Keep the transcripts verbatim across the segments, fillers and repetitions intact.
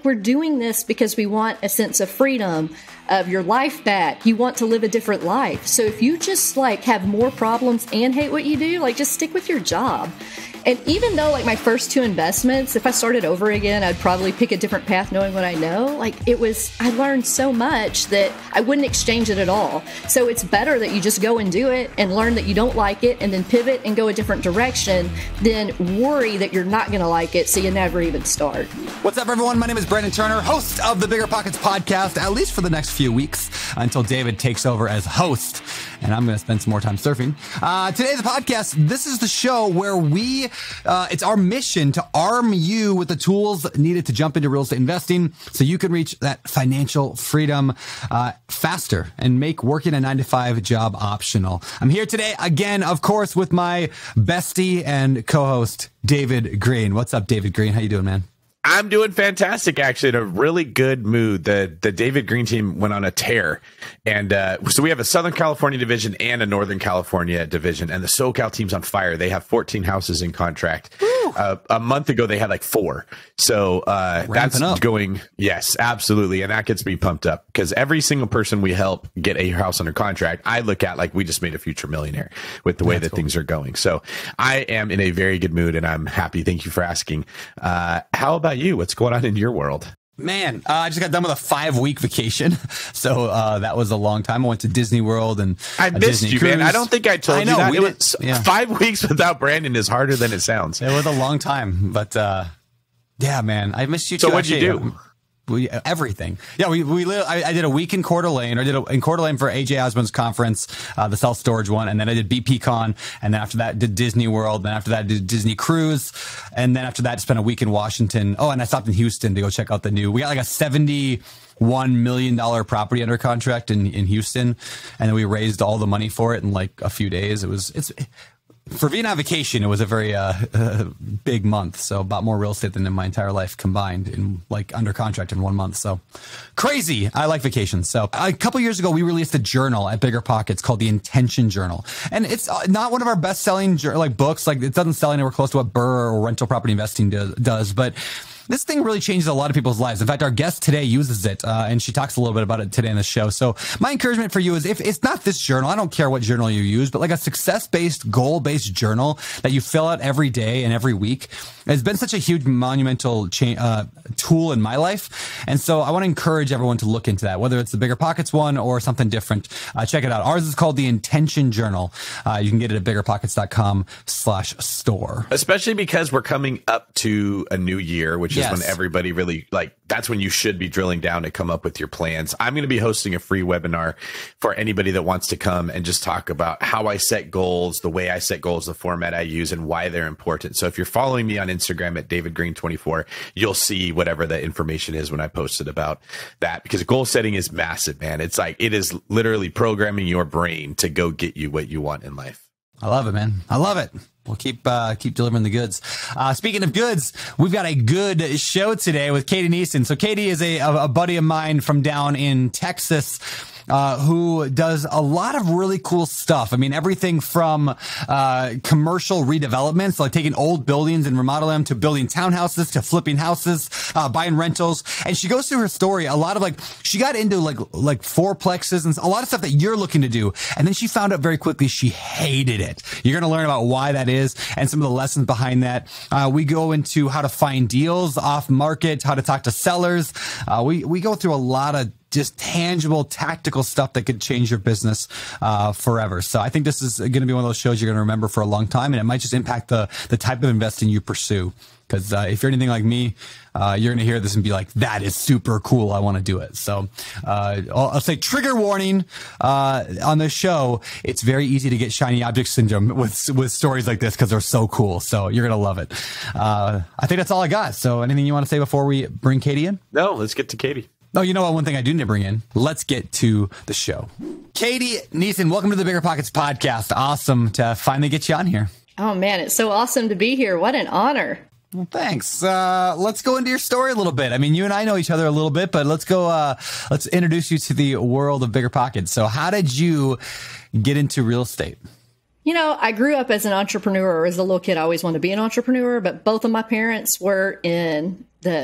we're doing this because we want a sense of freedom, of your life back. You want to live a different life. So if you just like have more problems and hate what you do, like just stick with your job. And even though like my first two investments, if I started over again, I'd probably pick a different path knowing what I know. Like it was, I learned so much that I wouldn't exchange it at all. So it's better that you just go and do it and learn that you don't like it and then pivot and go a different direction than worry that you're not going to like it so you never even start. What's up, everyone? My name is Brandon Turner, host of the Bigger Pockets podcast, at least for the next few weeks until David takes over as host. And I'm going to spend some more time surfing. Uh, today's podcast, this is the show where we, uh, it's our mission to arm you with the tools needed to jump into real estate investing so you can reach that financial freedom uh, faster and make working a nine to five job optional. I'm here today again, of course, with my bestie and co-host, David Green. What's up, David Green? How you doing, man? I'm doing fantastic, actually, in a really good mood. The the David Green team went on a tear. And uh, so we have a Southern California division and a Northern California division. And the SoCal team's on fire. They have fourteen houses in contract. Uh, a month ago, they had like four. So uh, that's up. going, yes, absolutely. And that gets me pumped up because every single person we help get a house under contract, I look at like we just made a future millionaire with the way That's that cool. things are going. So I am in a very good mood and I'm happy. Thank you for asking. Uh, how about you? What's going on in your world? Man, uh, I just got done with a five week vacation. So uh, that was a long time. I went to Disney World and I a missed Disney you, cruise. man. I don't think I told I know, you that. we It did- was yeah. five weeks without Brandon is harder than it sounds. It was a long time, but uh, yeah, man, I missed you So too. what'd you actually. do? We, everything. Yeah, we we li- I, I did a week in Coeur d'Alene, or I did a, in Coeur d'Alene for A J Osmond's conference, uh, the self storage one, and then I did B P Con, and then after that did Disney World, then after that I did Disney Cruise, and then after that spent a week in Washington. Oh, and I stopped in Houston to go check out the new. We got like a seventy-one million dollar property under contract in in Houston, and then we raised all the money for it in like a few days. It was it's. For being on vacation, it was a very uh, uh, big month. So bought more real estate than in my entire life combined in like under contract in one month. So crazy. I like vacations. So a couple years ago, we released a journal at Bigger Pockets called the Intention Journal. And it's not one of our best selling like books. Like it doesn't sell anywhere close to what Burr or Rental Property Investing do, does. But this thing really changes a lot of people's lives. In fact, our guest today uses it, uh, and she talks a little bit about it today in the show. So my encouragement for you is if it's not this journal, I don't care what journal you use, but like a success-based, goal-based journal that you fill out every day and every week has been such a huge monumental cha- uh, tool in my life. And so I want to encourage everyone to look into that, whether it's the Bigger Pockets one or something different. Uh, check it out. Ours is called the Intention Journal. Uh, you can get it at biggerpockets.com slash store. Especially because we're coming up to a new year, which Yes. is when everybody really like that's when you should be drilling down to come up with your plans. I'm going to be hosting a free webinar for anybody that wants to come and just talk about how I set goals, the way I set goals, the format I use, and why they're important. So if you're following me on Instagram at David Green twenty-four, you'll see whatever the information is when I post it about that, because goal setting is massive, man. It's like it is literally programming your brain to go get you what you want in life. I love it, man. I love it. We'll keep uh, keep delivering the goods. Uh, speaking of goods, we've got a good show today with Katie Neeson. So Katie is a, a buddy of mine from down in Texas, uh, who does a lot of really cool stuff. I mean, everything from uh, commercial redevelopments, like taking old buildings and remodeling them, to building townhouses, to flipping houses, uh, buying rentals. And she goes through her story. A lot of like, she got into like like fourplexes and a lot of stuff that you're looking to do. And then she found out very quickly she hated it. You're going to learn about why that is and some of the lessons behind that. Uh, we go into how to find deals off market, how to talk to sellers. Uh, we, we go through a lot of just tangible, tactical stuff that could change your business uh, forever. So I think this is going to be one of those shows you're going to remember for a long time, and it might just impact the the type of investing you pursue. Because uh, if you're anything like me, uh, you're going to hear this and be like, that is super cool. I want to do it. So uh, I'll, I'll say trigger warning uh, on the show. It's very easy to get shiny object syndrome with with stories like this because they're so cool. So you're going to love it. Uh, I think that's all I got. So anything you want to say before we bring Katie in? No, let's get to Katie. Oh, you know what? One thing I do need to bring in. Let's get to the show. Katie Neeson, welcome to the Bigger Pockets podcast. Awesome to finally get you on here. Oh man, it's so awesome to be here. What an honor. Well, thanks. Uh, let's go into your story a little bit. I mean, you and I know each other a little bit, but let's go, uh, let's introduce you to the world of Bigger Pockets. So how did you get into real estate? You know, I grew up as an entrepreneur. As a little kid, I always wanted to be an entrepreneur, but both of my parents were in the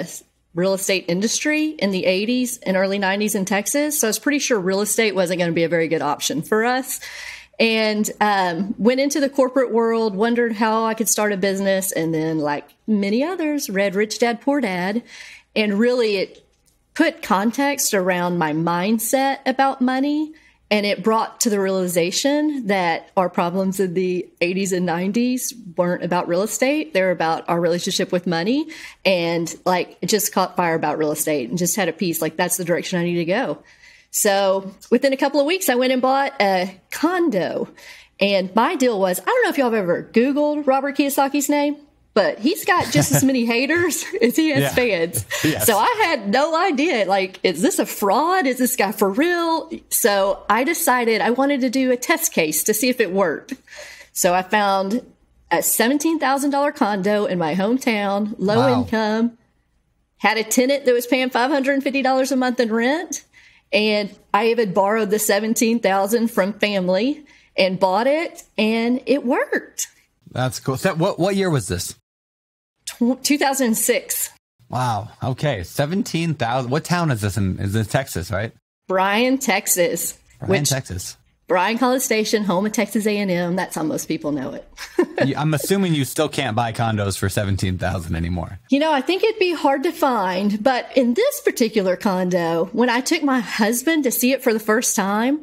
real estate industry in the eighties and early nineties in Texas. So I was pretty sure real estate wasn't going to be a very good option for us. And um, went into the corporate world, wondered how I could start a business. And then, like many others, read Rich Dad, Poor Dad. And really, it put context around my mindset about money. And it brought to the realization that our problems in the eighties and nineties weren't about real estate. They're about our relationship with money. And like, it just caught fire about real estate and just had a piece like, that's the direction I need to go. So within a couple of weeks, I went and bought a condo. And my deal was, I don't know if y'all have ever Googled Robert Kiyosaki's name, but he's got just as many haters as he has yeah. fans. Yes. So I had no idea, like, is this a fraud? Is this guy for real? So I decided I wanted to do a test case to see if it worked. So I found a seventeen thousand dollars condo in my hometown, low wow. income, had a tenant that was paying five hundred fifty dollars a month in rent. And I even borrowed the seventeen thousand dollars from family and bought it, and it worked. That's cool. So what, what year was this? two thousand six. Wow. Okay. seventeen thousand. What town is this in? Is it Texas, right? Bryan, Texas. Bryan, which, Texas. Bryan College Station, home of Texas A and M. That's how most people know it. I'm assuming you still can't buy condos for seventeen thousand anymore. You know, I think it'd be hard to find. But in this particular condo, when I took my husband to see it for the first time,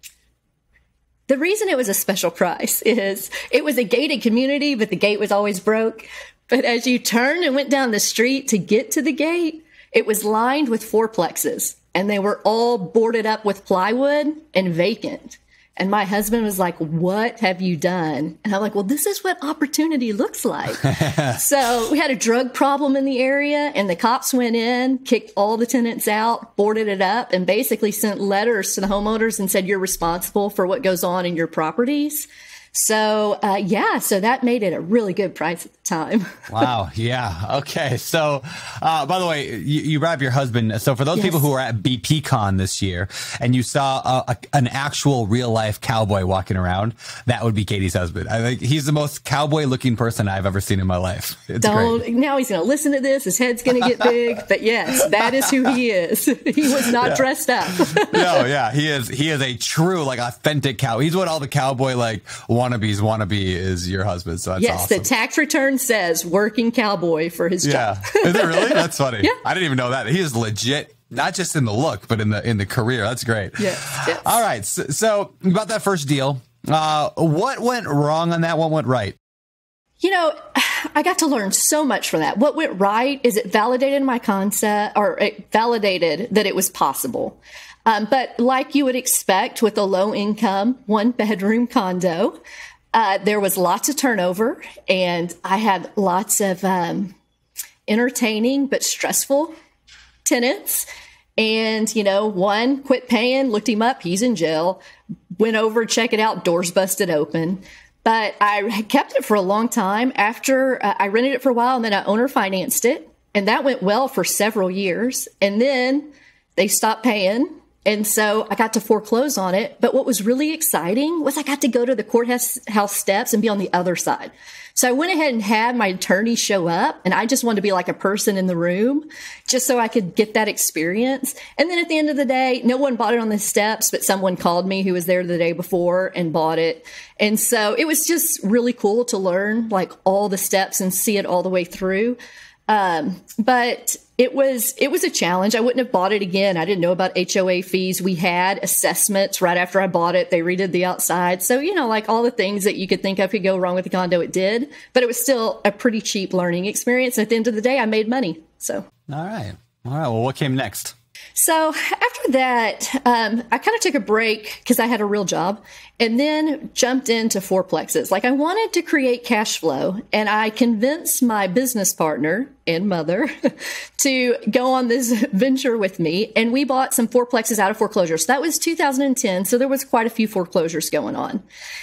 the reason it was a special price is it was a gated community, but the gate was always broke. But as you turned and went down the street to get to the gate, it was lined with fourplexes, and they were all boarded up with plywood and vacant. And my husband was like, what have you done? And I'm like, well, this is what opportunity looks like. So we had a drug problem in the area, and the cops went in, kicked all the tenants out, boarded it up, and basically sent letters to the homeowners and said, you're responsible for what goes on in your properties. So, uh, yeah, so that made it a really good price at the time. Wow. Yeah. Okay. So, uh, by the way, you, you brought up your husband. So for those yes. people who were at B P Con this year and you saw a, a, an actual real life cowboy walking around, that would be Katie's husband. I think he's the most cowboy looking person I've ever seen in my life. It's Don't, great. Now he's going to listen to this. His head's going to get big, but yes, that is who he is. He was not yeah. dressed up. No. Yeah. He is, he is a true, like authentic cow. He's what all the cowboy, like, wannabes want to be is your husband. So that's yes, awesome. The tax return says working cowboy for his yeah. job. Is it really? That's funny. Yeah. I didn't even know that. He is legit, not just in the look, but in the in the career. That's great. Yes. yes. All right. So, so about that first deal, uh, what went wrong on that? What went right? You know, I got to learn so much from that. What went right is it validated my concept, or it validated that it was possible. Um, but like you would expect with a low income, one bedroom condo, Uh, there was lots of turnover, and I had lots of um, entertaining but stressful tenants. And, you know, one quit paying, looked him up, he's in jail, went over, check it out, doors busted open. But I kept it for a long time. After uh, I rented it for a while, and then I owner financed it, and that went well for several years. And then they stopped paying. And so I got to foreclose on it. But what was really exciting was I got to go to the courthouse house steps and be on the other side. So I went ahead and had my attorney show up, and I just wanted to be like a person in the room just so I could get that experience. And then at the end of the day, no one bought it on the steps, but someone called me who was there the day before and bought it. And so it was just really cool to learn like all the steps and see it all the way through. Um, but it was, it was a challenge. I wouldn't have bought it again. I didn't know about H O A fees. We had assessments right after I bought it. They redid the outside. So, you know, like all the things that you could think of could go wrong with the condo, it did, but it was still a pretty cheap learning experience. At the end of the day, I made money. So. All right. All right. Well, what came next? So after that, um, I kind of took a break because I had a real job, and then jumped into fourplexes. Like I wanted to create cash flow, and I convinced my business partner and mother to go on this venture with me. And we bought some fourplexes out of foreclosure. So that was two thousand ten. So there was quite a few foreclosures going on.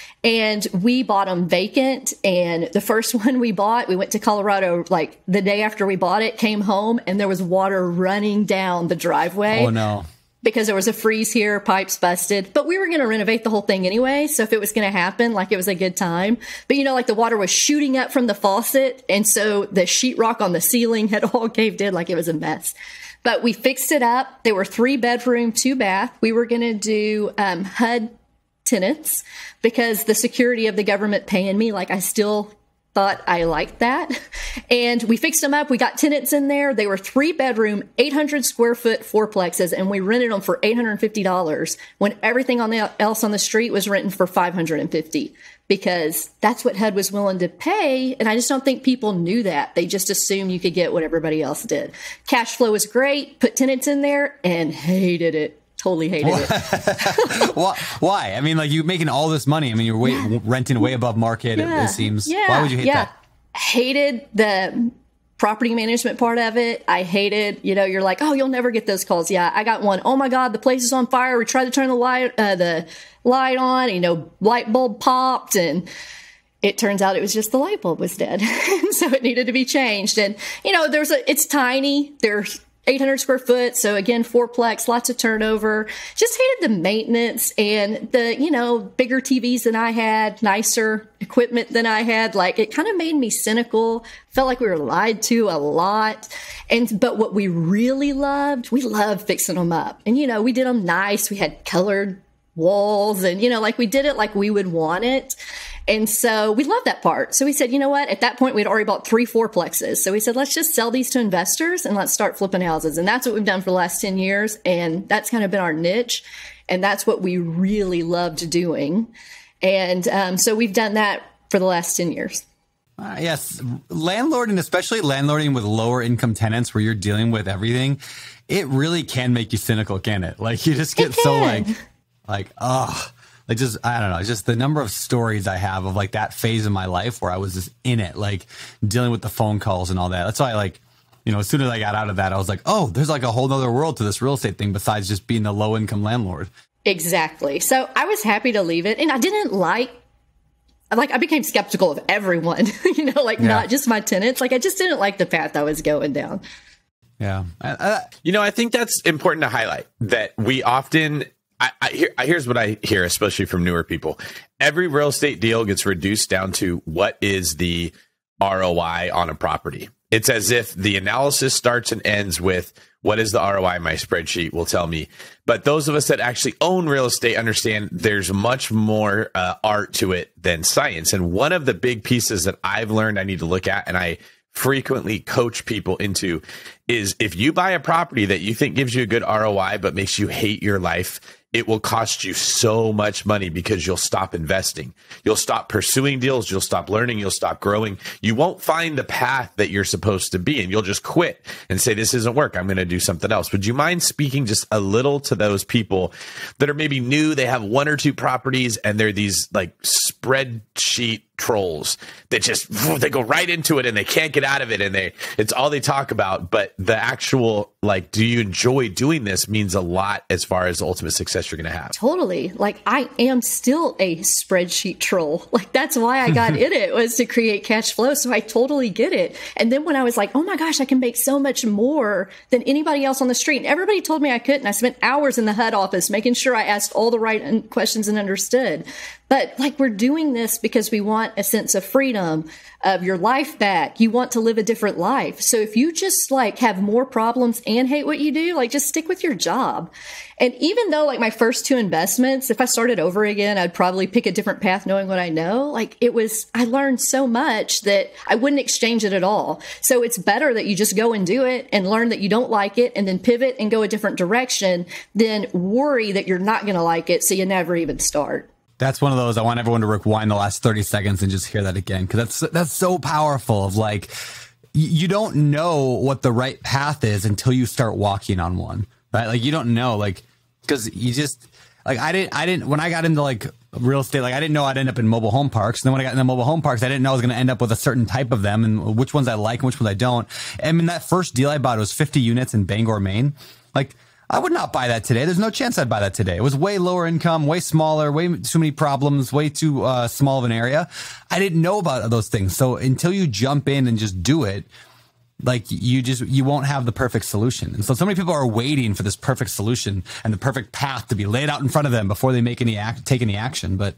And we bought them vacant. And the first one we bought, we went to Colorado like the day after we bought it, came home, and there was water running down the driveway. Oh, no. because there was a freeze here, pipes busted, but we were going to renovate the whole thing anyway. So if it was going to happen, like, it was a good time. But, you know, like, the water was shooting up from the faucet. And so the sheetrock on the ceiling had all caved in, like it was a mess. But we fixed it up. They were three bedroom, two bath. We were going to do um, H U D tenants because the security of the government paying me, like, I still thought I liked that. And we fixed them up. We got tenants in there. They were three bedroom, eight hundred square foot fourplexes, and we rented them for eight hundred fifty dollars when everything on the, else on the street was renting for five hundred fifty dollars, because that's what H U D was willing to pay. And I just don't think people knew that. They just assumed you could get what everybody else did. Cash flow was great. Put tenants in there and hated it. Totally hated it. Why? I mean, like, you're making all this money. I mean, you're way, yeah. renting way above market, yeah. it, it seems. Yeah. Why would you hate yeah. that? Hated the property management part of it. I hated, you know, you're like, oh, you'll never get those calls. Yeah, I got one. Oh my God, the place is on fire. We tried to turn the light, uh, the light on, you know, light bulb popped, and it turns out it was just the light bulb was dead. So it needed to be changed. And, you know, there's a, it's tiny. There's eight hundred square foot. So again, fourplex, lots of turnover. Just hated the maintenance and the, you know, bigger T Vs than I had, nicer equipment than I had. Like, it kind of made me cynical. Felt like we were lied to a lot. And, but what we really loved, we loved fixing them up. And, you know, we did them nice. We had colored walls and, you know, like, we did it like we would want it. And so we loved that part. So we said, you know what? At that point, we'd already bought three fourplexes. So we said, let's just sell these to investors and let's start flipping houses. And that's what we've done for the last ten years. And that's kind of been our niche. And that's what we really loved doing. And um, so we've done that for the last ten years. Uh, yes. Landlording, especially landlording with lower income tenants where you're dealing with everything, it really can make you cynical, can it? Like, you just get so like, like, oh. Like, just, I don't know, it's just the number of stories I have of, like, that phase of my life where I was just in it, like, dealing with the phone calls and all that. That's why, like, you know, as soon as I got out of that, I was like, oh, there's like a whole other world to this real estate thing besides just being the low income landlord. Exactly. So I was happy to leave it. And I didn't like, like, I became skeptical of everyone, you know, like, yeah. not just my tenants. Like, I just didn't like the path I was going down. Yeah. Uh, you know, I think that's important to highlight, that we often... I, I hear, here's what I hear, especially from newer people. Every real estate deal gets reduced down to what is the R O I on a property. It's as if the analysis starts and ends with what is the R O I my spreadsheet will tell me. But those of us that actually own real estate understand there's much more uh, art to it than science. And one of the big pieces that I've learned I need to look at, and I frequently coach people into, is if you buy a property that you think gives you a good R O I but makes you hate your life, it will cost you so much money because you'll stop investing. You'll stop pursuing deals. You'll stop learning. You'll stop growing. You won't find the path that you're supposed to be, and you'll just quit and say, this isn't work. I'm going to do something else. Would you mind speaking just a little to those people that are maybe new? They have one or two properties and they're these like spreadsheet trolls that just, they go right into it and they can't get out of it. And they, it's all they talk about. But the actual, like, do you enjoy doing this means a lot as far as the ultimate success you're going to have. Totally. Like, I am still a spreadsheet troll. Like, that's why I got in it, was to create cash flow. So I totally get it. And then when I was like, oh my gosh, I can make so much more than anybody else on the street. And everybody told me I couldn't. I spent hours in the H U D office making sure I asked all the right questions and understood. But like, we're doing this because we want a sense of freedom, of your life back. You want to live a different life. So if you just like have more problems and hate what you do, like, just stick with your job. And even though like my first two investments, if I started over again, I'd probably pick a different path knowing what I know. Like, it was, I learned so much that I wouldn't exchange it at all. So it's better that you just go and do it and learn that you don't like it and then pivot and go a different direction than worry that you're not going to like it. So you never even start. That's one of those, I want everyone to rewind the last thirty seconds and just hear that again. Cause that's, that's so powerful of like, you don't know what the right path is until you start walking on one, right? Like, you don't know, like, cause you just, like, I didn't, I didn't, when I got into like real estate, like, I didn't know I'd end up in mobile home parks. And then when I got into mobile home parks, I didn't know I was going to end up with a certain type of them and which ones I like and which ones I don't. I mean, that first deal I bought, it was fifty units in Bangor, Maine. Like, I would not buy that today. There's no chance I'd buy that today. It was way lower income, way smaller, way too many problems, way too uh, small of an area. I didn't know about those things. So until you jump in and just do it, like you just, you won't have the perfect solution. And so, so many people are waiting for this perfect solution and the perfect path to be laid out in front of them before they make any act, take any action. But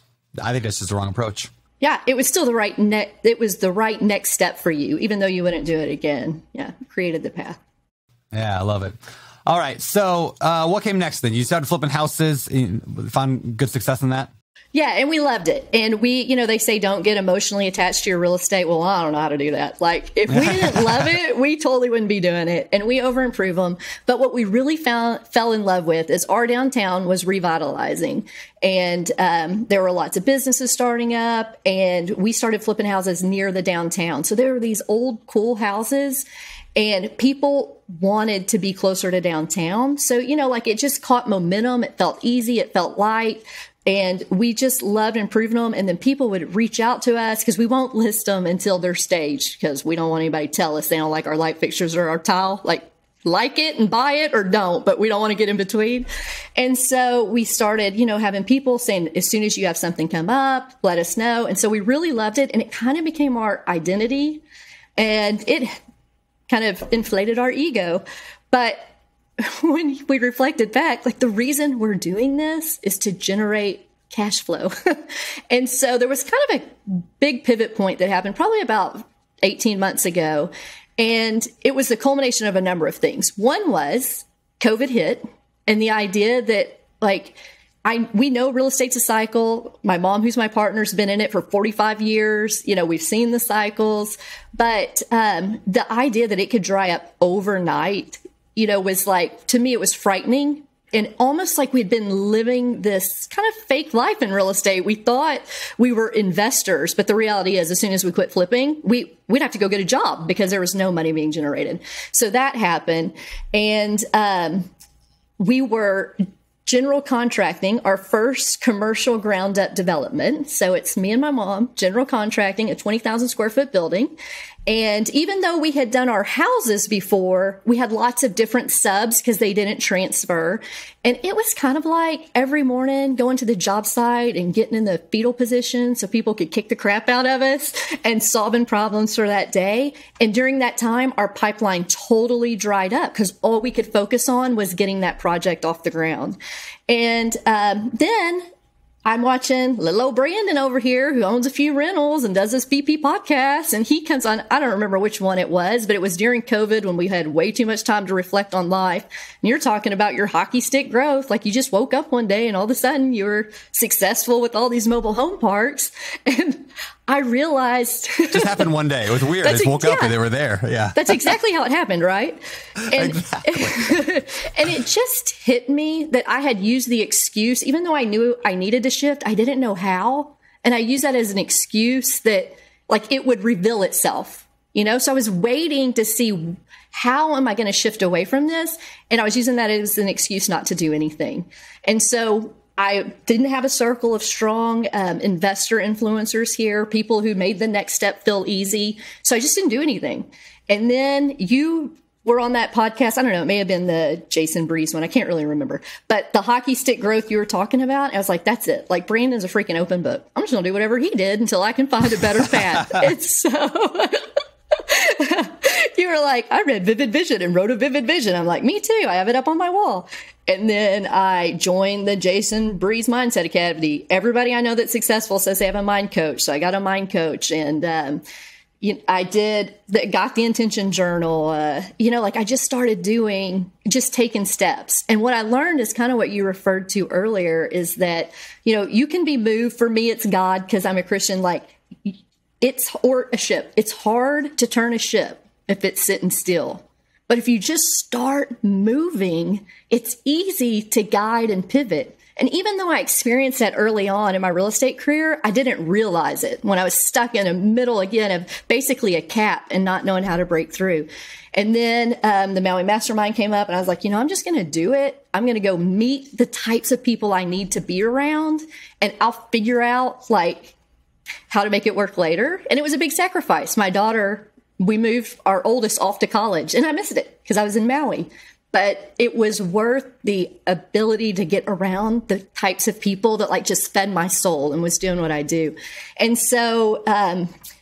I think that's just the wrong approach. Yeah, it was still the right ne- it was the right next step for you, even though you wouldn't do it again. Yeah, created the path. Yeah, I love it. All right. So uh, what came next then? You started flipping houses, found good success in that? Yeah, and we loved it. And we, you know, they say don't get emotionally attached to your real estate. Well, I don't know how to do that. Like, if we didn't love it, we totally wouldn't be doing it. And we over-improve them. But what we really found, fell in love with is our downtown was revitalizing. And um, there were lots of businesses starting up. And we started flipping houses near the downtown. So there were these old, cool houses. And people wanted to be closer to downtown. So, you know, like it just caught momentum. It felt easy. It felt light. And we just loved improving them. And then people would reach out to us because we won't list them until they're staged because we don't want anybody to tell us they don't like our light fixtures or our tile. Like, like it and buy it or don't, but we don't want to get in between. And so we started, you know, having people saying, as soon as you have something come up, let us know. And so we really loved it. And it kind of became our identity. And it kind of inflated our ego. But when we reflected back, like the reason we're doing this is to generate cash flow. And so there was kind of a big pivot point that happened probably about eighteen months ago. And it was the culmination of a number of things. One was COVID hit and the idea that like, I, we know real estate's a cycle. My mom, who's my partner, has been in it for forty-five years. You know, we've seen the cycles, but um, the idea that it could dry up overnight, you know, was like, to me, it was frightening and almost like we'd been living this kind of fake life in real estate. We thought we were investors, but the reality is as soon as we quit flipping, we, we'd have to go get a job because there was no money being generated. So that happened. And um, we were general contracting, our first commercial ground up development. So it's me and my mom, general contracting, a twenty thousand square foot building. And even though we had done our houses before, we had lots of different subs because they didn't transfer. And it was kind of like every morning going to the job site and getting in the fetal position so people could kick the crap out of us and solving problems for that day. And during that time, our pipeline totally dried up because all we could focus on was getting that project off the ground. And um, then I'm watching little old Brandon over here who owns a few rentals and does this V P podcast. And he comes on, I don't remember which one it was, but it was during COVID when we had way too much time to reflect on life. And you're talking about your hockey stick growth. Like you just woke up one day and all of a sudden you were successful with all these mobile home parks. And I realized it just happened one day. It was weird. I just woke yeah, up and they were there. Yeah. That's exactly how it happened, right? And, exactly. And it just hit me that I had used the excuse, even though I knew I needed to shift, I didn't know how. And I used that as an excuse that like it would reveal itself, you know? So I was waiting to see how am I going to shift away from this? And I was using that as an excuse not to do anything. And so I didn't have a circle of strong um, investor influencers here, people who made the next step feel easy. So I just didn't do anything. And then you were on that podcast. I don't know. It may have been the Jason Breeze one. I can't really remember. But the hockey stick growth you were talking about, I was like, that's it. Like Brandon's a freaking open book. I'm just going to do whatever he did until I can find a better path. It's so... You were like, I read Vivid Vision and wrote a Vivid Vision. I'm like, me too. I have it up on my wall. And then I joined the Jason Breeze Mindset Academy. Everybody I know that's successful says they have a mind coach. So I got a mind coach. And um, you know, I did, the, got the intention journal. Uh, you know, like I just started doing, just taking steps. And what I learned is kind of what you referred to earlier is that, you know, you can be moved. For me, it's God because I'm a Christian. Like it's, or a ship. It's hard to turn a ship if it's sitting still. But if you just start moving, it's easy to guide and pivot. And even though I experienced that early on in my real estate career, I didn't realize it when I was stuck in the middle again of basically a cap and not knowing how to break through. And then um, the Maui Mastermind came up and I was like, you know, I'm just going to do it. I'm going to go meet the types of people I need to be around and I'll figure out like how to make it work later. And it was a big sacrifice. My daughter, we moved our oldest off to college and I missed it because I was in Maui, but it was worth the ability to get around the types of people that like just fed my soul and was doing what I do. And so, um,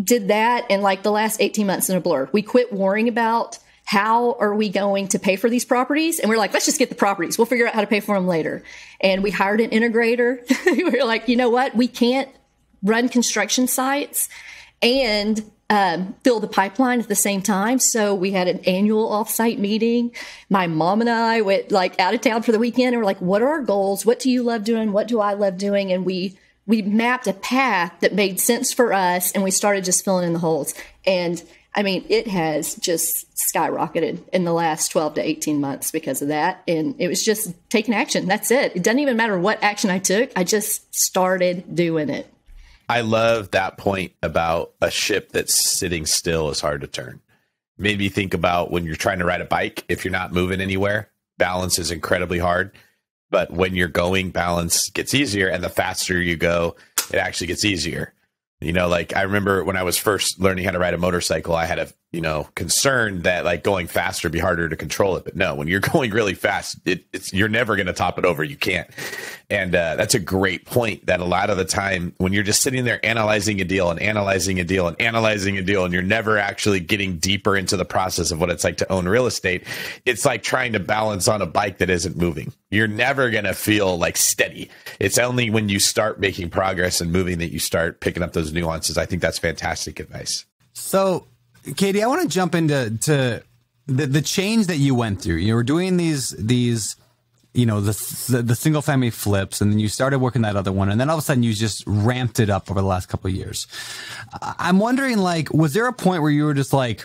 did that in like the last eighteen months in a blur. We quit worrying about how are we going to pay for these properties? And we're like, let's just get the properties. We'll figure out how to pay for them later. And we hired an integrator. We were like, you know what? We can't run construction sites and um, fill the pipeline at the same time. So we had an annual offsite meeting. My mom and I went like out of town for the weekend and we're like, what are our goals? What do you love doing? What do I love doing? And we we mapped a path that made sense for us. And we started just filling in the holes. And I mean, it has just skyrocketed in the last twelve to eighteen months because of that. And it was just taking action. That's it. It doesn't even matter what action I took. I just started doing it. I love that point about a ship that's sitting still is hard to turn. Maybe think about when you're trying to ride a bike, if you're not moving anywhere, balance is incredibly hard. But when you're going, balance gets easier. And the faster you go, it actually gets easier. You know, like I remember when I was first learning how to ride a motorcycle, I had a, you know, concern that like going faster would be harder to control it. But no, when you're going really fast, it, it's you're never going to top it over. You can't. And uh, that's a great point that a lot of the time when you're just sitting there analyzing a deal and analyzing a deal and analyzing a deal and you're never actually getting deeper into the process of what it's like to own real estate, it's like trying to balance on a bike that isn't moving. You're never going to feel like steady. It's only when you start making progress and moving that you start picking up those nuances. I think that's fantastic advice. So, Katie, I want to jump into to the, the change that you went through. You were doing these these, you know, the, the the single family flips, and then you started working that other one, and then all of a sudden you just ramped it up over the last couple of years. I'm wondering, like, was there a point where you were just like,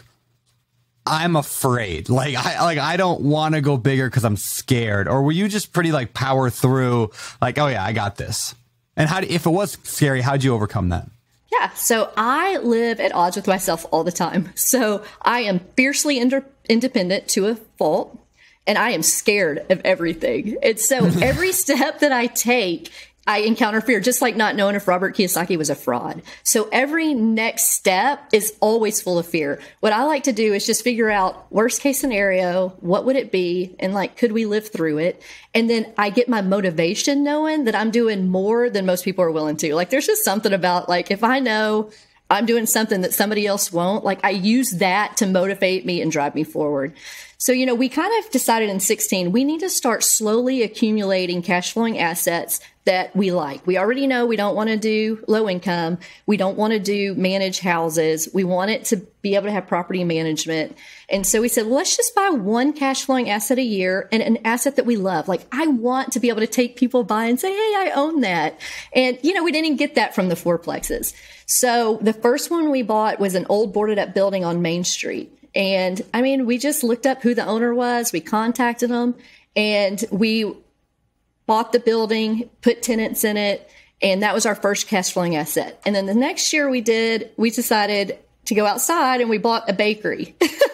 I'm afraid, like I like I don't want to go bigger because I'm scared, or were you just pretty like power through, like, oh yeah, I got this? And how, if it was scary, how'd you overcome that? Yeah, so I live at odds with myself all the time. So I am fiercely inter- independent to a fault, and I am scared of everything. And so every step that I take, I encounter fear, just like not knowing if Robert Kiyosaki was a fraud. So every next step is always full of fear. What I like to do is just figure out worst case scenario, what would it be? And like, could we live through it? And then I get my motivation knowing that I'm doing more than most people are willing to. Like, there's just something about like, if I know I'm doing something that somebody else won't, like I use that to motivate me and drive me forward. So, you know, we kind of decided in sixteen, we need to start slowly accumulating cash flowing assets that we like. We already know we don't want to do low income. We don't want to do manage houses. We want it to be able to have property management. And so we said, well, let's just buy one cash flowing asset a year and an asset that we love. Like, I want to be able to take people by and say, hey, I own that. And, you know, we didn't get that from the fourplexes. So the first one we bought was an old boarded up building on Main Street. And I mean, we just looked up who the owner was. We contacted them and we bought the building, put tenants in it. And that was our first cash flowing asset. And then the next year we did, we decided to go outside and we bought a bakery.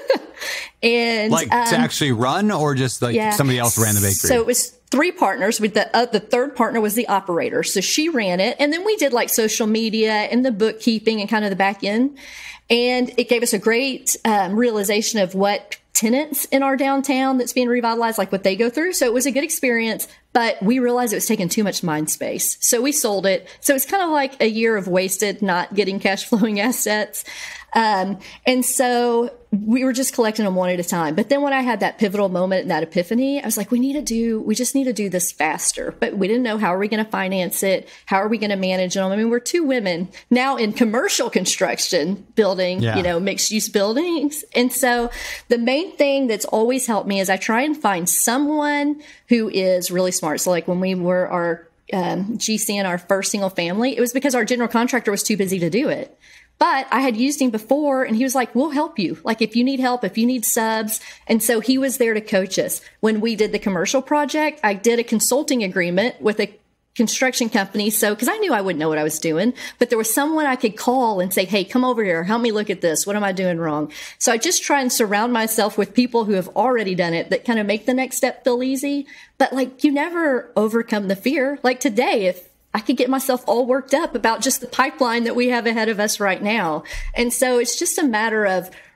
and like um, to actually run, or just like yeah. somebody else ran the bakery? So it was three partners. With the uh, the third partner was the operator. So she ran it. And then we did like social media and the bookkeeping and kind of the back end. And it gave us a great um, realization of what tenants in our downtown that's being revitalized, like what they go through. So it was a good experience, but we realized it was taking too much mind space. So we sold it. So it's kind of like a year of wasted not getting cash flowing assets. Um, and so we were just collecting them one at a time. But then when I had that pivotal moment and that epiphany, I was like, we need to do, we just need to do this faster. But we didn't know, how are we going to finance it? How are we going to manage them? I mean, we're two women now in commercial construction, building, yeah. you know, mixed use buildings. And so the main thing that's always helped me is I try and find someone who is really smart. So like when we were our um, G C in our first single family, it was because our general contractor was too busy to do it. But I had used him before and he was like, we'll help you. Like if you need help, if you need subs. And so he was there to coach us. When we did the commercial project, I did a consulting agreement with a construction company. So, cause I knew I wouldn't know what I was doing, but there was someone I could call and say, hey, come over here. Help me look at this. What am I doing wrong? So I just try and surround myself with people who have already done it that kind of make the next step feel easy. But like, you never overcome the fear. Like today, if I could get myself all worked up about just the pipeline that we have ahead of us right now. And so it's just a matter of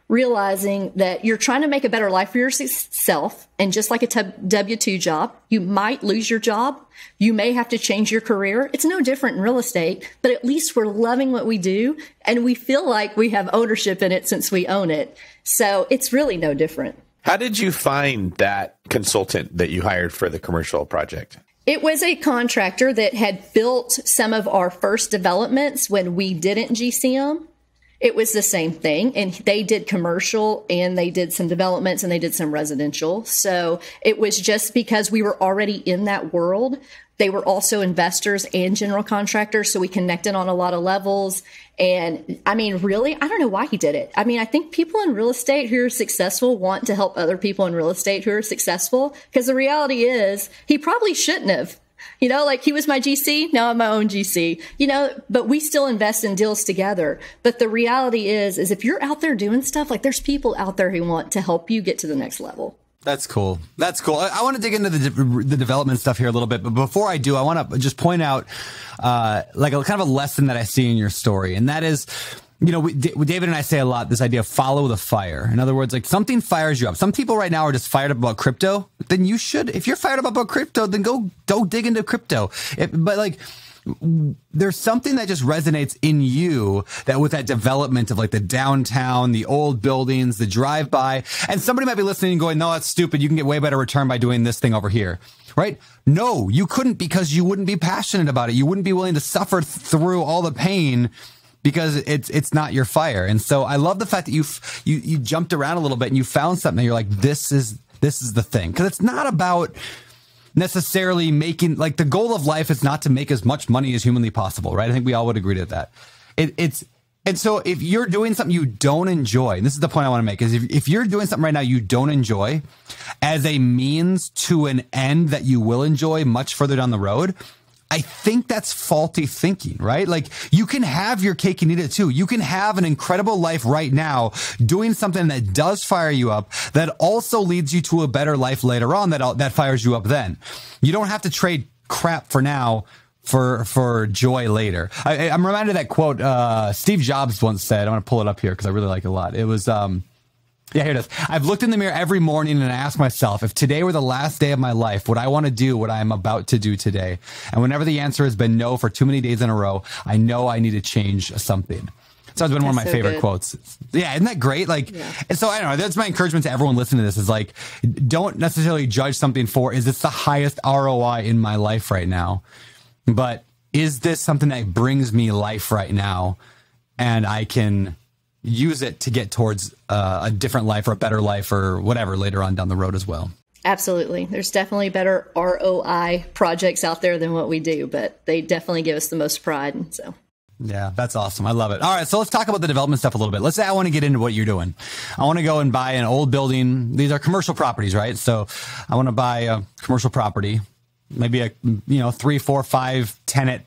realizing that you're trying to make a better life for yourself. And just like a W two job, you might lose your job. You may have to change your career. It's no different in real estate, but at least we're loving what we do. And we feel like we have ownership in it since we own it. So it's really no different. How did you find that consultant that you hired for the commercial project? It was a contractor that had built some of our first developments when we didn't G C them. It was the same thing. And they did commercial and they did some developments and they did some residential. So it was just because we were already in that world. They were also investors and general contractors. So we connected on a lot of levels. And I mean, really, I don't know why he did it. I mean, I think people in real estate who are successful want to help other people in real estate who are successful. Because the reality is he probably shouldn't have. You know, like he was my G C. Now I'm my own G C, you know, but we still invest in deals together. But the reality is, is if you're out there doing stuff, like there's people out there who want to help you get to the next level. That's cool. That's cool. I, I want to dig into the the development stuff here a little bit, but before I do, I want to just point out uh, like a kind of a lesson that I see in your story, and that is, you know, we, D- David and I say a lot this idea of follow the fire. In other words, like something fires you up. Some people right now are just fired up about crypto. Then you should, if you're fired up about crypto, then go go dig into crypto. It, but like, there's something that just resonates in you that with that development of like the downtown, the old buildings, the drive by, and somebody might be listening and going, no, that's stupid. You can get way better return by doing this thing over here. Right? No, you couldn't, because you wouldn't be passionate about it. You wouldn't be willing to suffer through all the pain because it's, it's not your fire. And so I love the fact that you, you, you jumped around a little bit and you found something that you're like, this is, this is the thing. Cause it's not about necessarily making, like, the goal of life is not to make as much money as humanly possible, right? I think we all would agree to that. It, it's, and so if you're doing something you don't enjoy, and this is the point I want to make, is if, if you're doing something right now you don't enjoy as a means to an end that you will enjoy much further down the road, I think that's faulty thinking, right? Like, you can have your cake and eat it too. You can have an incredible life right now doing something that does fire you up, that also leads you to a better life later on that that fires you up then. You don't have to trade crap for now for for joy later. I, I'm reminded of that quote uh, Steve Jobs once said. I'm going to pull it up here because I really like it a lot. It was... um Yeah, here it is. I've looked in the mirror every morning and I ask myself, if today were the last day of my life, would I want to do what I am about to do today? And whenever the answer has been no for too many days in a row, I know I need to change something. So that's been one of my so favorite good. quotes. Yeah, isn't that great? Like, yeah. And so I don't know. That's my encouragement to everyone listening to this is like, don't necessarily judge something for, is this the highest R O I in my life right now? But is this something that brings me life right now? And I can use it to get towards uh, a different life or a better life or whatever later on down the road as well. Absolutely. There's definitely better R O I projects out there than what we do, but they definitely give us the most pride. And so, yeah, that's awesome. I love it. All right. So let's talk about the development stuff a little bit. Let's say I want to get into what you're doing. I want to go and buy an old building. These are commercial properties, right? So I want to buy a commercial property, maybe a, you know, three, four, five tenant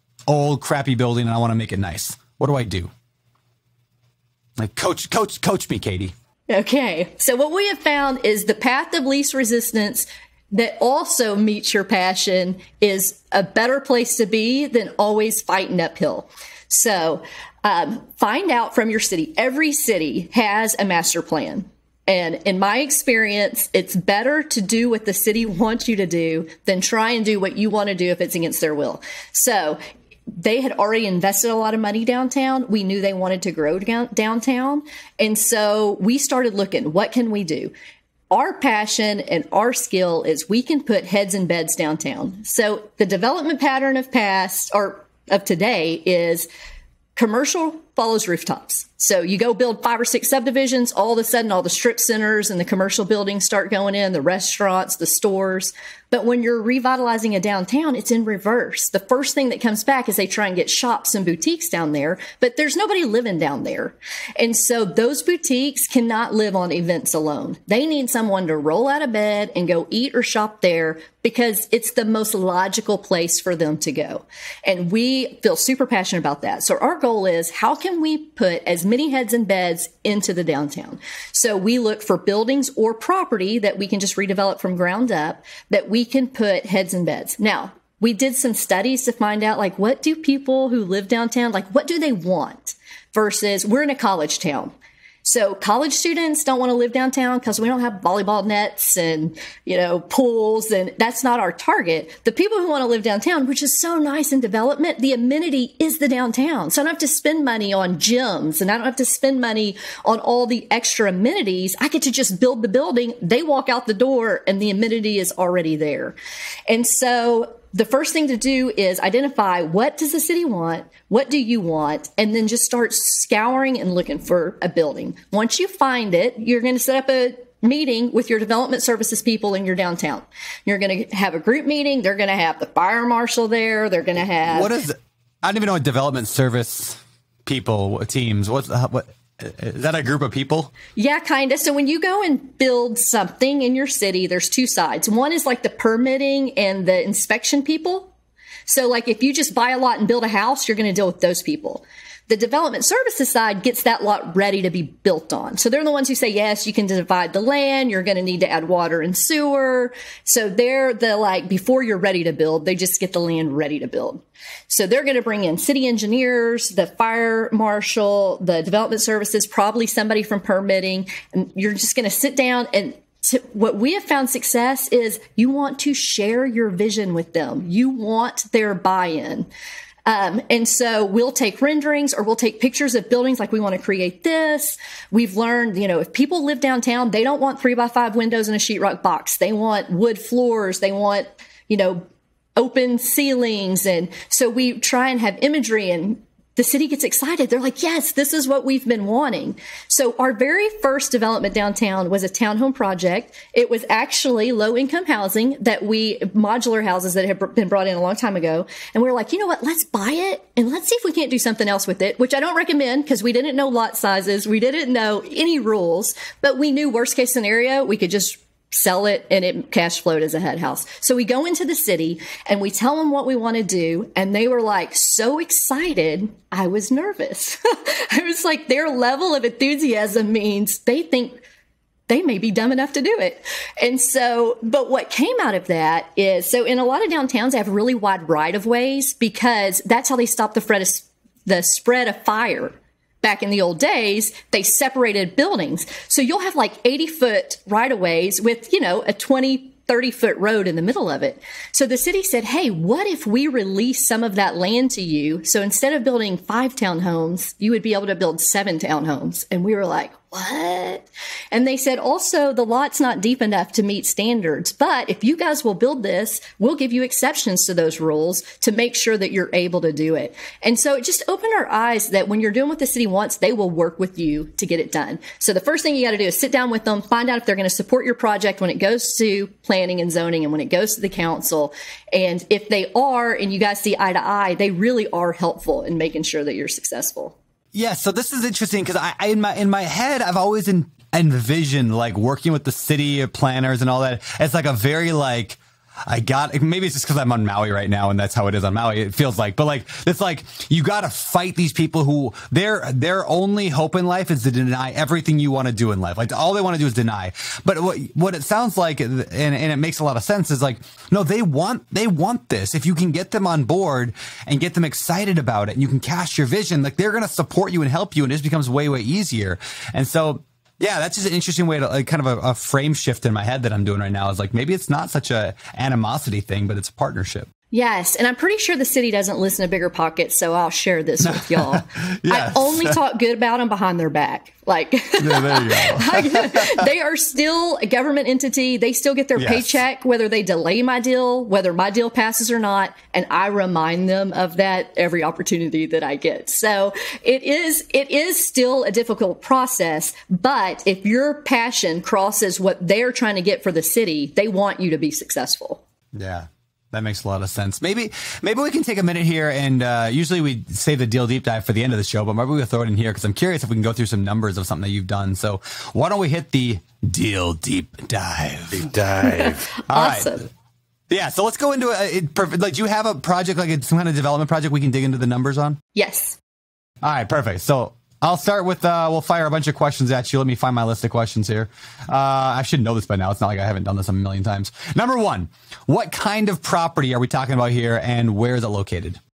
old crappy building, and I want to make it nice. What do I do? Like, coach, coach, coach me, Katie. Okay. So what we have found is the path of least resistance that also meets your passion is a better place to be than always fighting uphill. So um, find out from your city. Every city has a master plan. And in my experience, it's better to do what the city wants you to do than try and do what you want to do if it's against their will. So they had already invested a lot of money downtown. We knew they wanted to grow down, downtown. And so we started looking, what can we do? Our passion and our skill is we can put heads in beds downtown. So the development pattern of past or of today is commercial follows rooftops. So you go build five or six subdivisions, all of a sudden all the strip centers and the commercial buildings start going in, the restaurants, the stores. But when you're revitalizing a downtown, it's in reverse. The first thing that comes back is they try and get shops and boutiques down there, but there's nobody living down there. And so those boutiques cannot live on events alone. They need someone to roll out of bed and go eat or shop there because it's the most logical place for them to go. And we feel super passionate about that. So our goal is, how can we put as many heads and beds into the downtown? So we look for buildings or property that we can just redevelop from ground up that we can put heads and beds. Now, we did some studies to find out, like, what do people who live downtown, like, what do they want versus we're in a college town. So college students don't want to live downtown because we don't have volleyball nets and, you know, pools, and that's not our target. The people who want to live downtown, which is so nice in development, the amenity is the downtown. So I don't have to spend money on gyms and I don't have to spend money on all the extra amenities. I get to just build the building. They walk out the door and the amenity is already there. And so the first thing to do is identify, what does the city want? What do you want? And then just start scouring and looking for a building. Once you find it, you're going to set up a meeting with your development services people in your downtown. You're going to have a group meeting. They're going to have the fire marshal there. They're going to have... What is... I don't even know what development service people, teams, what's... what? Is that a group of people? Yeah, kind of. So when you go and build something in your city, there's two sides. One is like the permitting and the inspection people. So like if you just buy a lot and build a house, you're going to deal with those people. The development services side gets that lot ready to be built on. So they're the ones who say, yes, you can divide the land. You're going to need to add water and sewer. So they're the, like, before you're ready to build, they just get the land ready to build. So they're going to bring in city engineers, the fire marshal, the development services, probably somebody from permitting. And you're just going to sit down and to, what we have found success is you want to share your vision with them. You want their buy-in. Um, and so we'll take renderings or we'll take pictures of buildings like we want to create this. We've learned, you know, if people live downtown, they don't want three by five windows in a sheetrock box. They want wood floors. They want, you know, open ceilings. And so we try and have imagery, and the city gets excited. They're like, yes, this is what we've been wanting. So our very first development downtown was a townhome project. It was actually low income housing that we, modular houses that had been brought in a long time ago. And we were like, you know what, let's buy it and let's see if we can't do something else with it, which I don't recommend because we didn't know lot sizes. We didn't know any rules, but we knew worst case scenario, we could just sell it and it cash flowed as a head house. So we go into the city and we tell them what we want to do. And they were like so excited. I was nervous. I was like, their level of enthusiasm means they think they may be dumb enough to do it. And so, but what came out of that is, so in a lot of downtowns, they have really wide right of ways because that's how they stop the spread of, the spread of fire. Back in the old days, they separated buildings. So you'll have like eighty foot right-of-ways with, you know, a twenty, thirty foot road in the middle of it. So the city said, hey, what if we release some of that land to you? So instead of building five townhomes, you would be able to build seven townhomes. And we were like, what? And they said, also, the lot's not deep enough to meet standards. But if you guys will build this, we'll give you exceptions to those rules to make sure that you're able to do it. And so it just opened our eyes that when you're doing what the city wants, they will work with you to get it done. So the first thing you got to do is sit down with them, find out if they're going to support your project when it goes to planning and zoning and when it goes to the council. And if they are, and you guys see eye to eye, they really are helpful in making sure that you're successful. Yeah, so this is interesting because I, I in my in my head I've always in, envisioned like working with the city planners and all that. It's like a very like I got maybe it's just because I'm on Maui right now and that's how it is on Maui. It feels like, but like it's like you got to fight these people who their their only hope in life is to deny everything you want to do in life. Like all they want to do is deny. But what what it sounds like, and, and it makes a lot of sense, is like no, they want they want this. If you can get them on board and get them excited about it, and you can cast your vision, like they're going to support you and help you, and it just becomes way way easier. And so. Yeah, that's just an interesting way to like kind of a, a frame shift in my head that I'm doing right now is like maybe it's not such a animosity thing, but it's a partnership. Yes. And I'm pretty sure the city doesn't listen to Bigger Pockets, so I'll share this with y'all. Yes. I only talk good about them behind their back. Like, yeah, there you go. I, they are still a government entity. They still get their yes. paycheck, whether they delay my deal, whether my deal passes or not. And I remind them of that every opportunity that I get. So it is, it is still a difficult process. But if your passion crosses what they're trying to get for the city, they want you to be successful. Yeah. That makes a lot of sense. Maybe maybe we can take a minute here, and uh, usually we save the deal deep dive for the end of the show, but maybe we'll throw it in here because I'm curious if we can go through some numbers of something that you've done. So why don't we hit the deal deep dive? Deep dive. All awesome. Right. Yeah, so let's go into a, it, perfect. Like, do you have a project, like a, some kind of development project we can dig into the numbers on? Yes. All right, perfect. So I'll start with, uh, we'll fire a bunch of questions at you. Let me find my list of questions here. Uh, I should know this by now. It's not like I haven't done this a million times. Number one, what kind of property are we talking about here and where is it located?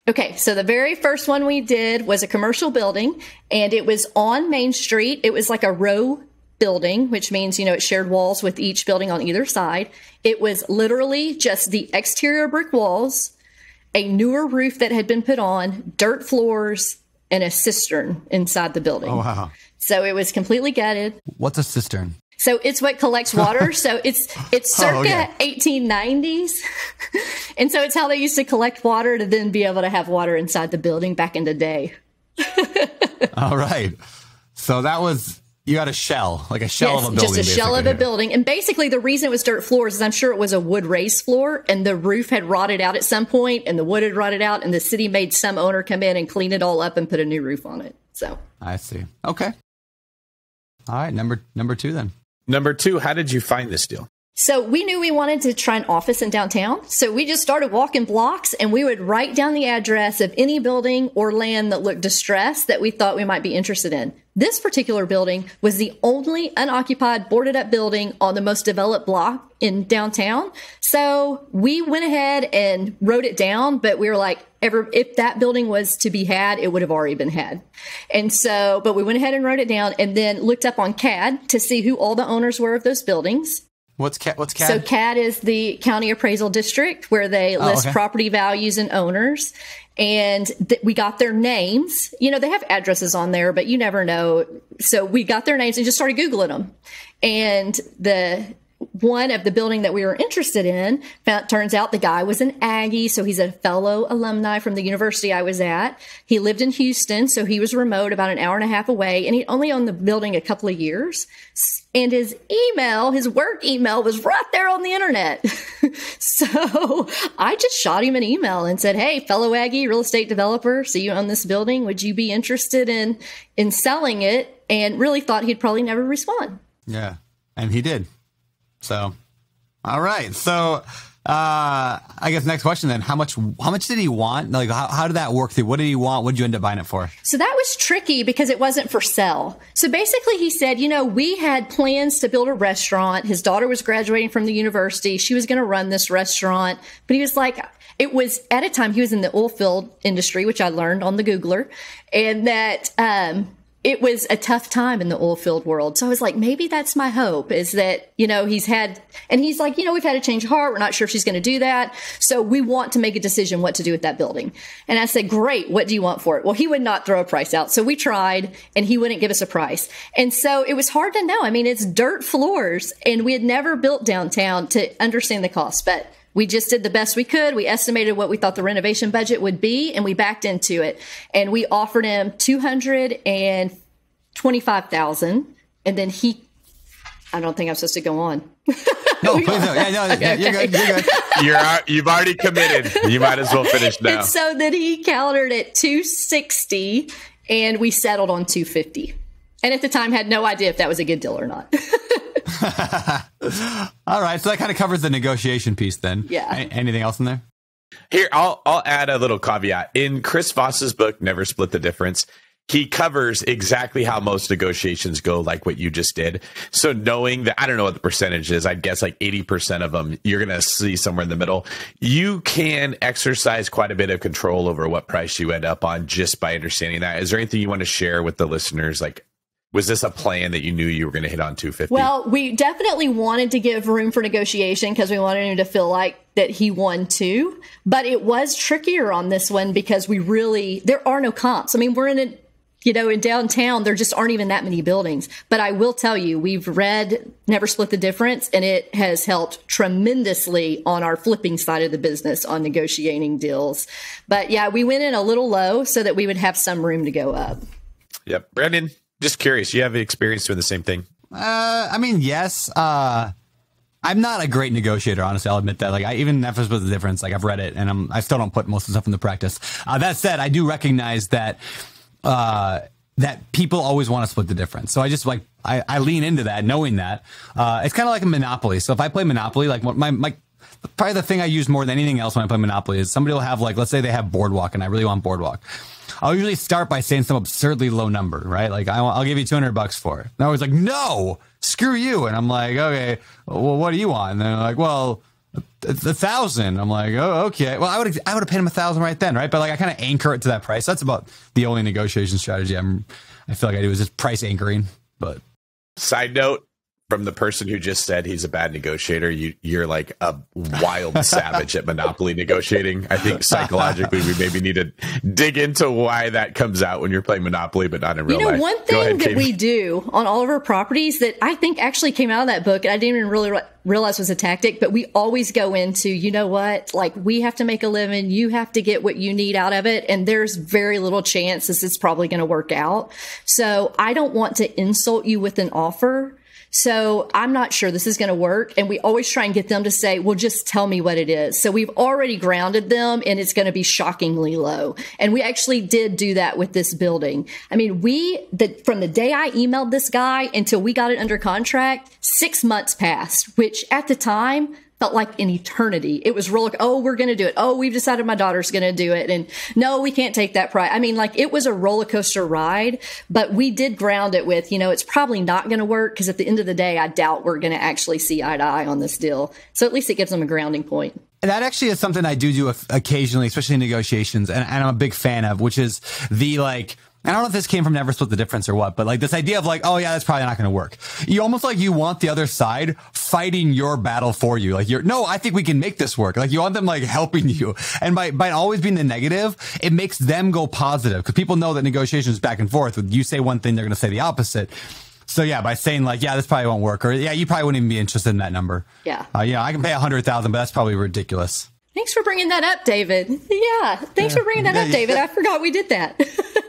Okay, so the very first one we did was a commercial building, and it was on Main Street. It was like a row building, which means, you know, it shared walls with each building on either side. It was literally just the exterior brick walls, a newer roof that had been put on, dirt floors, and a cistern inside the building. Oh, wow. So it was completely gutted. What's a cistern? So it's what collects water. So it's it's circa oh, okay. eighteen nineties. And so it's how they used to collect water to then be able to have water inside the building back in the day. All right. So that was, you had a shell, like a shell yes, of a building. Just a shell of a here. building. And basically the reason it was dirt floors is I'm sure it was a wood raised floor and the roof had rotted out at some point and the wood had rotted out and the city made some owner come in and clean it all up and put a new roof on it. So I see. Okay. All right. Number, number two then. Number two, how did you find this deal? So we knew we wanted to try an office in downtown. So we just started walking blocks and we would write down the address of any building or land that looked distressed that we thought we might be interested in. This particular building was the only unoccupied, boarded up building on the most developed block in downtown. So we went ahead and wrote it down, but we were like, ever, if that building was to be had, it would have already been had. And so, but we went ahead and wrote it down and then looked up on C A D to see who all the owners were of those buildings. What's C A D? What's C A D? So C A D is the County Appraisal District where they list oh, okay. property values and owners. And th- we got their names. You know, they have addresses on there, but you never know. So we got their names and just started Googling them. And the one of the building that we were interested in, found, turns out the guy was an Aggie. So he's a fellow alumni from the university I was at. He lived in Houston. So he was remote about an hour and a half away. And he only owned the building a couple of years. And his email, his work email was right there on the internet. So I just shot him an email and said, hey, fellow Aggie, real estate developer. So you own this building. Would you be interested in, in selling it? And really thought he'd probably never respond. Yeah. And he did. So, all right. So, uh, I guess next question then, how much, how much did he want? Like, how, how did that work through? What did he want? What did you end up buying it for? So that was tricky because it wasn't for sale. So basically he said, you know, we had plans to build a restaurant. His daughter was graduating from the university. She was going to run this restaurant, but he was like, it was at a time he was in the oil field industry, which I learned on the Googler, and that, um, it was a tough time in the oil field world. So I was like, maybe that's my hope is that, you know, he's had, and he's like, you know, we've had a change of heart. We're not sure if she's going to do that. So we want to make a decision what to do with that building. And I said, great. What do you want for it? Well, he would not throw a price out. So we tried and he wouldn't give us a price. And so it was hard to know. I mean, it's dirt floors and we had never built downtown to understand the cost, but we just did the best we could. We estimated what we thought the renovation budget would be, and we backed into it. And we offered him two hundred twenty-five thousand dollars, and then he, I don't think I'm supposed to go on. No, please no. Yeah, no, okay, you're okay. good. You're good. You're you've already committed. You might as well finish now. And so then he countered at two sixty, and we settled on two fifty. And at the time, had no idea if that was a good deal or not. All right, so that kind of covers the negotiation piece then. Yeah. A- anything else in there? Here, I'll I'll add a little caveat. In Chris Voss's book, Never Split the Difference, he covers exactly how most negotiations go, like what you just did. So knowing that, I don't know what the percentage is, I'd guess like eighty percent of them, you're going to see somewhere in the middle. You can exercise quite a bit of control over what price you end up on just by understanding that. Is there anything you want to share with the listeners? Like, was this a plan that you knew you were going to hit on two fifty? Well, we definitely wanted to give room for negotiation because we wanted him to feel like that he won too. But it was trickier on this one because we really, there are no comps. I mean, we're in a, you know, in downtown, there just aren't even that many buildings. But I will tell you, we've read Never Split the Difference, and it has helped tremendously on our flipping side of the business on negotiating deals. But yeah, we went in a little low so that we would have some room to go up. Yep. Brandon, just curious, you have experience doing the same thing? Uh, I mean, yes. Uh, I'm not a great negotiator, honestly. I'll admit that. Like, I even Never Split the Difference, like I've read it, and I'm, I still don't put most of the stuff into practice. Uh, that said, I do recognize that uh, that people always want to split the difference. So I just like I, I lean into that, knowing that uh, it's kind of like a Monopoly. So if I play Monopoly, like my my probably the thing I use more than anything else when I play Monopoly is somebody will have like, let's say they have Boardwalk, and I really want Boardwalk. I'll usually start by saying some absurdly low number, right? Like, I, I'll give you two hundred bucks for it. And I was like, no, screw you. And I'm like, okay, well, what do you want? And they're like, well, a thousand. I'm like, oh, okay. Well, I would I would have paid him a thousand right then, right? But like I kind of anchor it to that price. That's about the only negotiation strategy I'm I feel like I do is just price anchoring. But side note, from the person who just said he's a bad negotiator, you, you're like a wild savage at Monopoly negotiating. I think psychologically we maybe need to dig into why that comes out when you're playing Monopoly, but not in real life. You know, life. one thing ahead, that Katie. we do on all of our properties that I think actually came out of that book, and I didn't even really re- realize was a tactic, but we always go into, you know what, like we have to make a living. You have to get what you need out of it. And there's very little chance this is probably going to work out. So I don't want to insult you with an offer. So I'm not sure this is going to work. And we always try and get them to say, well, just tell me what it is. So we've already grounded them and it's going to be shockingly low. And we actually did do that with this building. I mean, we, the, from the day I emailed this guy until we got it under contract, six months passed, which at the time felt like an eternity. It was real, oh, we're going to do it. Oh, we've decided my daughter's going to do it. And no, we can't take that price. I mean, like it was a roller coaster ride, but we did ground it with, you know, it's probably not going to work because at the end of the day, I doubt we're going to actually see eye to eye on this deal. So at least it gives them a grounding point. That actually is something I do do occasionally, especially in negotiations, and, and I'm a big fan of, which is the like, I don't know if this came from Never Split the Difference or what, but like this idea of like, oh yeah, that's probably not going to work. You almost like you want the other side fighting your battle for you. Like you're, no, I think we can make this work. Like you want them like helping you. And by, by always being the negative, it makes them go positive because people know that negotiation is back and forth. You say one thing, they're going to say the opposite. So yeah, by saying like, yeah, this probably won't work, or yeah, you probably wouldn't even be interested in that number. Yeah. Uh, yeah, I can pay a hundred thousand, but that's probably ridiculous. Thanks for bringing that up, David. Yeah. Thanks yeah. for bringing that yeah, up, David. I forgot we did that.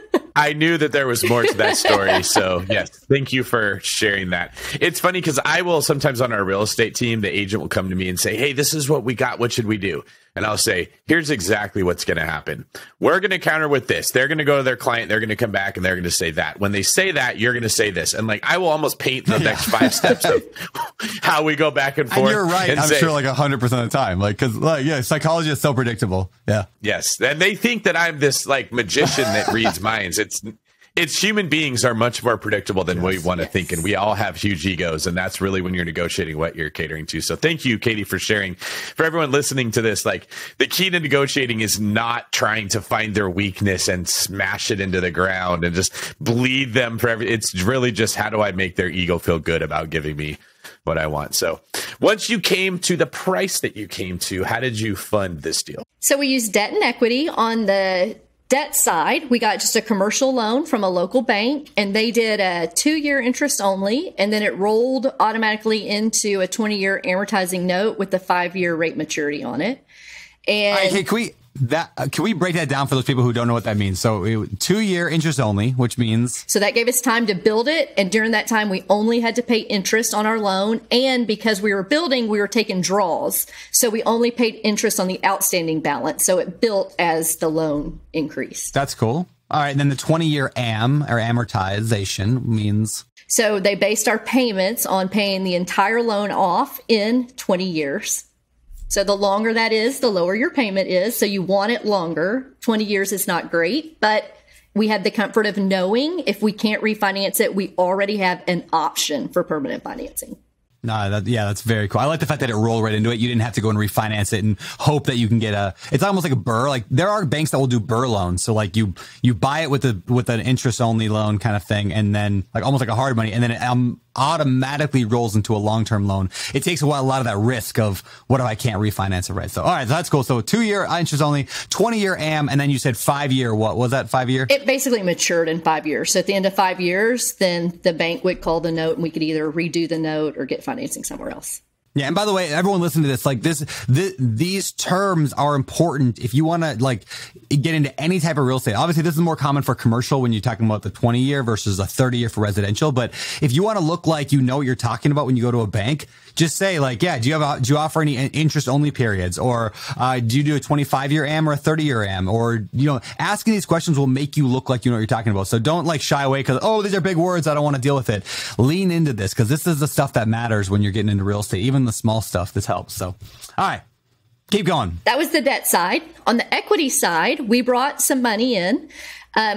I knew that there was more to that story. So yes, thank you for sharing that. It's funny because I will sometimes on our real estate team, the agent will come to me and say, hey, this is what we got. What should we do? And I'll say, here's exactly what's going to happen. We're going to counter with this. They're going to go to their client. They're going to come back and they're going to say that. When they say that, you're going to say this. And like, I will almost paint the next five steps of how we go back and forth. And you're right. And I'm say, sure like a hundred percent of the time, like, cause like, yeah, psychology is so predictable. Yeah. Yes. And they think that I'm this like magician that reads minds. It's, It's human beings are much more predictable than yes, we want to yes. think. And we all have huge egos. And that's really when you're negotiating what you're catering to. So thank you, Katie, for sharing. For everyone listening to this, like the key to negotiating is not trying to find their weakness and smash it into the ground and just bleed them for every. It's really just how do I make their ego feel good about giving me what I want. So once you came to the price that you came to, how did you fund this deal? So we used debt and equity on the debt side. We got just a commercial loan from a local bank, and they did a two-year interest only, and then it rolled automatically into a twenty-year amortizing note with the five-year rate maturity on it. And okay, can we that uh, can we break that down for those people who don't know what that means? So it, two-year interest only, which means so that gave us time to build it, and during that time we only had to pay interest on our loan, and because we were building, we were taking draws, so we only paid interest on the outstanding balance. So it built as the loan increased. That's cool. All right, and then the twenty-year A M or amortization means. So they based our payments on paying the entire loan off in twenty years. So the longer that is, the lower your payment is. So you want it longer. twenty years is not great, but we had the comfort of knowing if we can't refinance it, we already have an option for permanent financing. No, that, yeah, that's very cool. I like the fact that it rolled right into it. You didn't have to go and refinance it and hope that you can get a, it's almost like a burr. Like there are banks that will do burr loans. So like you, you buy it with a, with an interest only loan kind of thing. And then like almost like a hard money. And then it um, automatically rolls into a long-term loan. It takes a while, a lot of that risk of what if I can't refinance it, right? So, all right, so that's cool. So two year interest only, twenty year A M, and then you said five year, what was that five year? It basically matured in five years. So at the end of five years, then the bank would call the note and we could either redo the note or get financing somewhere else. Yeah. And by the way, everyone listening to this, like this, this these terms are important if you want to like get into any type of real estate. Obviously, this is more common for commercial when you're talking about the twenty year versus a thirty year for residential. But if you want to look like you know what you're talking about when you go to a bank, just say like, yeah, do you have a, do you offer any interest only periods, or uh, do you do a twenty-five year A M or a thirty year A M, or you know, asking these questions will make you look like you know what you're talking about. So don't like shy away because oh, these are big words, I don't want to deal with it. Lean into this because this is the stuff that matters when you're getting into real estate. Even the small stuff, this helps. So, all right, keep going. That was the debt side. On the equity side, we brought some money in. Um,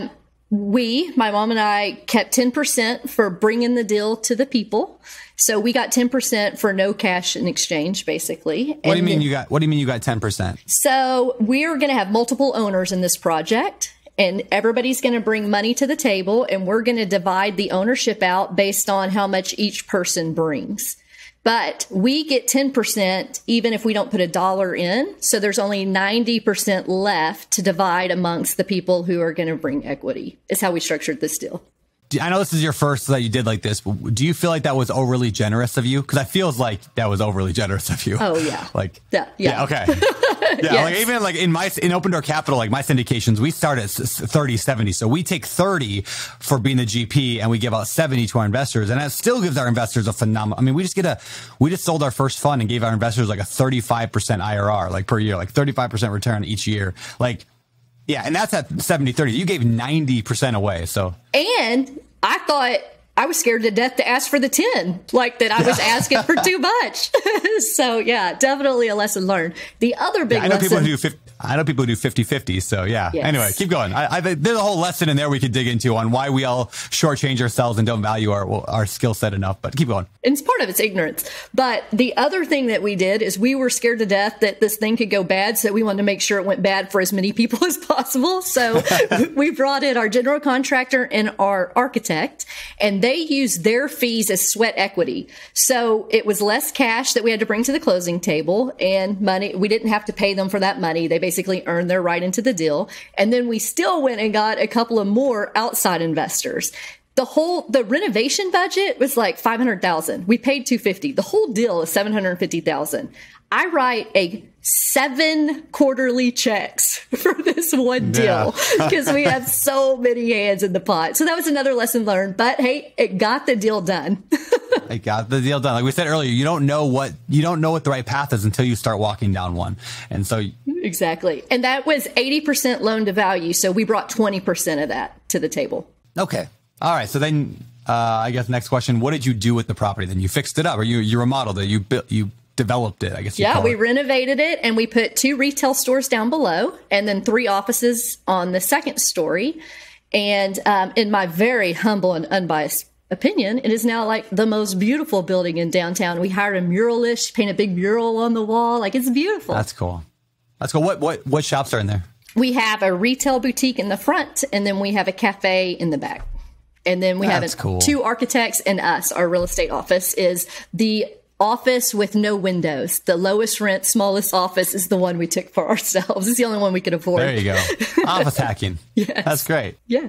we, my mom and I, kept ten percent for bringing the deal to the people. So we got ten percent for no cash in exchange, basically. What do you mean then, you got? What do you mean you got ten percent? So we're going to have multiple owners in this project, and everybody's going to bring money to the table, and we're going to divide the ownership out based on how much each person brings. But we get ten percent even if we don't put a dollar in. So there's only ninety percent left to divide amongst the people who are going to bring equity, is how we structured this deal. I know this is your first that you did like this, but do you feel like that was overly generous of you? Because I feels like that was overly generous of you. Oh, yeah. Like, yeah. yeah. yeah okay. Yeah, yes. Like even like in my in Open Door Capital, like my syndications, we start at thirty, seventy. So we take thirty for being the G P and we give out seventy to our investors. And that still gives our investors a phenomenal. I mean, we just get a, we just sold our first fund and gave our investors like a thirty-five percent I R R, like per year, like thirty-five percent return each year. Like, yeah. And that's at seventy, thirty. You gave ninety percent away. So, and I thought, I was scared to death to ask for the ten, like that I was asking for too much. So yeah, definitely a lesson learned. The other big yeah, I know lesson. People do fifty, I know people do fifty fifty. So yeah. Yes. Anyway, keep going. I, I, there's a whole lesson in there we could dig into on why we all shortchange ourselves and don't value our our skill set enough. But keep going. And it's part of it's ignorance. But the other thing that we did is we were scared to death that this thing could go bad. So we wanted to make sure it went bad for as many people as possible. So we brought in our general contractor and our architect, and they used their fees as sweat equity. So it was less cash that we had to bring to the closing table and money. We didn't have to pay them for that money. They basically earned their right into the deal. And then we still went and got a couple of more outside investors. The whole, the renovation budget was like five hundred thousand. We paid two hundred fifty. The whole deal is seven hundred fifty thousand. I write a seven quarterly checks for this one deal because yeah. we have so many hands in the pot. So that was another lesson learned. But hey, it got the deal done. It got the deal done. Like we said earlier, you don't know what you don't know what the right path is until you start walking down one. And so exactly. And that was eighty percent loan to value. So we brought twenty percent of that to the table. Okay. All right. So then uh, I guess next question, what did you do with the property? Then you fixed it up or you you remodeled it. You built you developed it, I guess. Yeah, we renovated it and we put two retail stores down below and then three offices on the second story. And um, in my very humble and unbiased opinion, it is now like the most beautiful building in downtown. We hired a muralist, paint a big mural on the wall. Like it's beautiful. That's cool. That's cool. What what what shops are in there? We have a retail boutique in the front and then we have a cafe in the back. And then we That's have a, cool. two architects and us. Our real estate office is the office with no windows. The lowest rent, smallest office is the one we took for ourselves. It's the only one we could afford. There you go. Office hacking. Yes. That's great. Yes.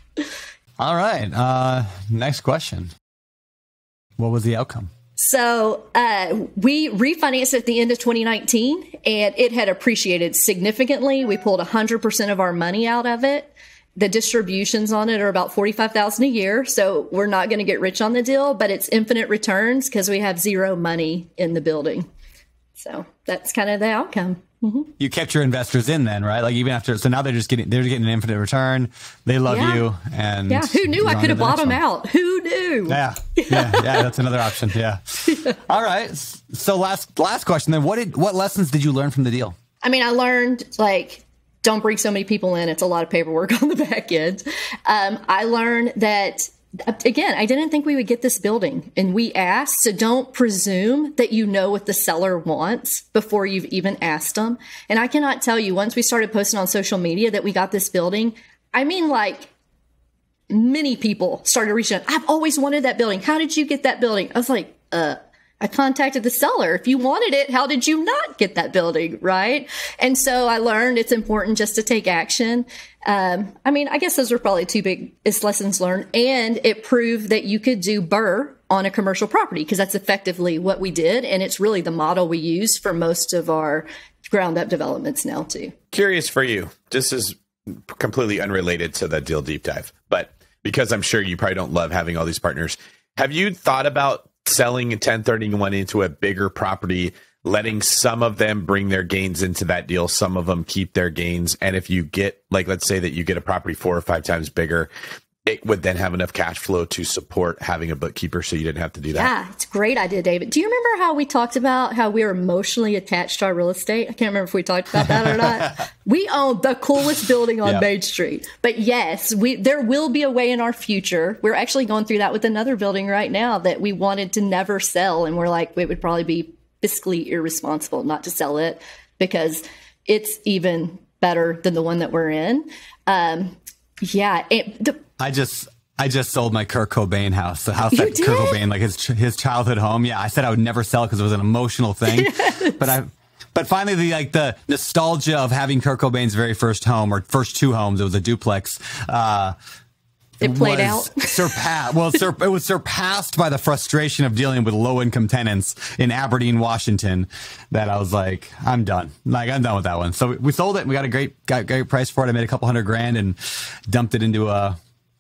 All right. Uh, next question. What was the outcome? So uh, we refinanced at the end of twenty nineteen, and it had appreciated significantly. We pulled one hundred percent of our money out of it. The distributions on it are about forty-five thousand dollars a year. So we're not going to get rich on the deal, but it's infinite returns because we have zero money in the building. So that's kind of the outcome. Mm-hmm. You kept your investors in then, right? Like even after, so now they're just getting, they're getting an infinite return. They love yeah. you. And yeah, who knew I could have bought them out? Who knew? Yeah. Yeah. Yeah. That's another option. Yeah. yeah. All right. So last, last question then, what did, what lessons did you learn from the deal? I mean, I learned like, don't bring so many people in. It's a lot of paperwork on the back end. Um, I learned that, again, I didn't think we would get this building and we asked. So don't presume that you know what the seller wants before you've even asked them. And I cannot tell you, once we started posting on social media that we got this building, I mean, like many people started reaching out. I've always wanted that building. How did you get that building? I was like, uh, I contacted the seller. If you wanted it, how did you not get that building? Right. And so I learned it's important just to take action. Um, I mean, I guess those were probably two biggest lessons learned. And it proved that you could do B R R R on a commercial property because that's effectively what we did. And it's really the model we use for most of our ground up developments now, too. Curious for you. This is completely unrelated to the deal deep dive, but because I'm sure you probably don't love having all these partners. Have you thought about selling a ten thirty-one into a bigger property, letting some of them bring their gains into that deal, some of them keep their gains? And if you get, like, let's say that you get a property four or five times bigger, it would then have enough cash flow to support having a bookkeeper, so you didn't have to do that. Yeah, it's a great idea, David. Do you remember how we talked about how we are emotionally attached to our real estate? I can't remember if we talked about that or not. We own the coolest building on yeah. Main Street. But yes, we there will be a way in our future. We're actually going through that with another building right now that we wanted to never sell. And we're like, it would probably be fiscally irresponsible not to sell it because it's even better than the one that we're in. Um, yeah. It, the, I just, I just sold my Kurt Cobain house, the house You that did? Kurt Cobain, like his his childhood home. Yeah, I said I would never sell because it was an emotional thing, yes. but I, but finally the like the nostalgia of having Kurt Cobain's very first home or first two homes, it was a duplex. Uh, It played was out. surpassed. Well, sur- it was surpassed by the frustration of dealing with low income tenants in Aberdeen, Washington. That I was like, I'm done. Like I'm done with that one. So we sold it. And we got a great, got a great price for it. I made a couple hundred grand and dumped it into a,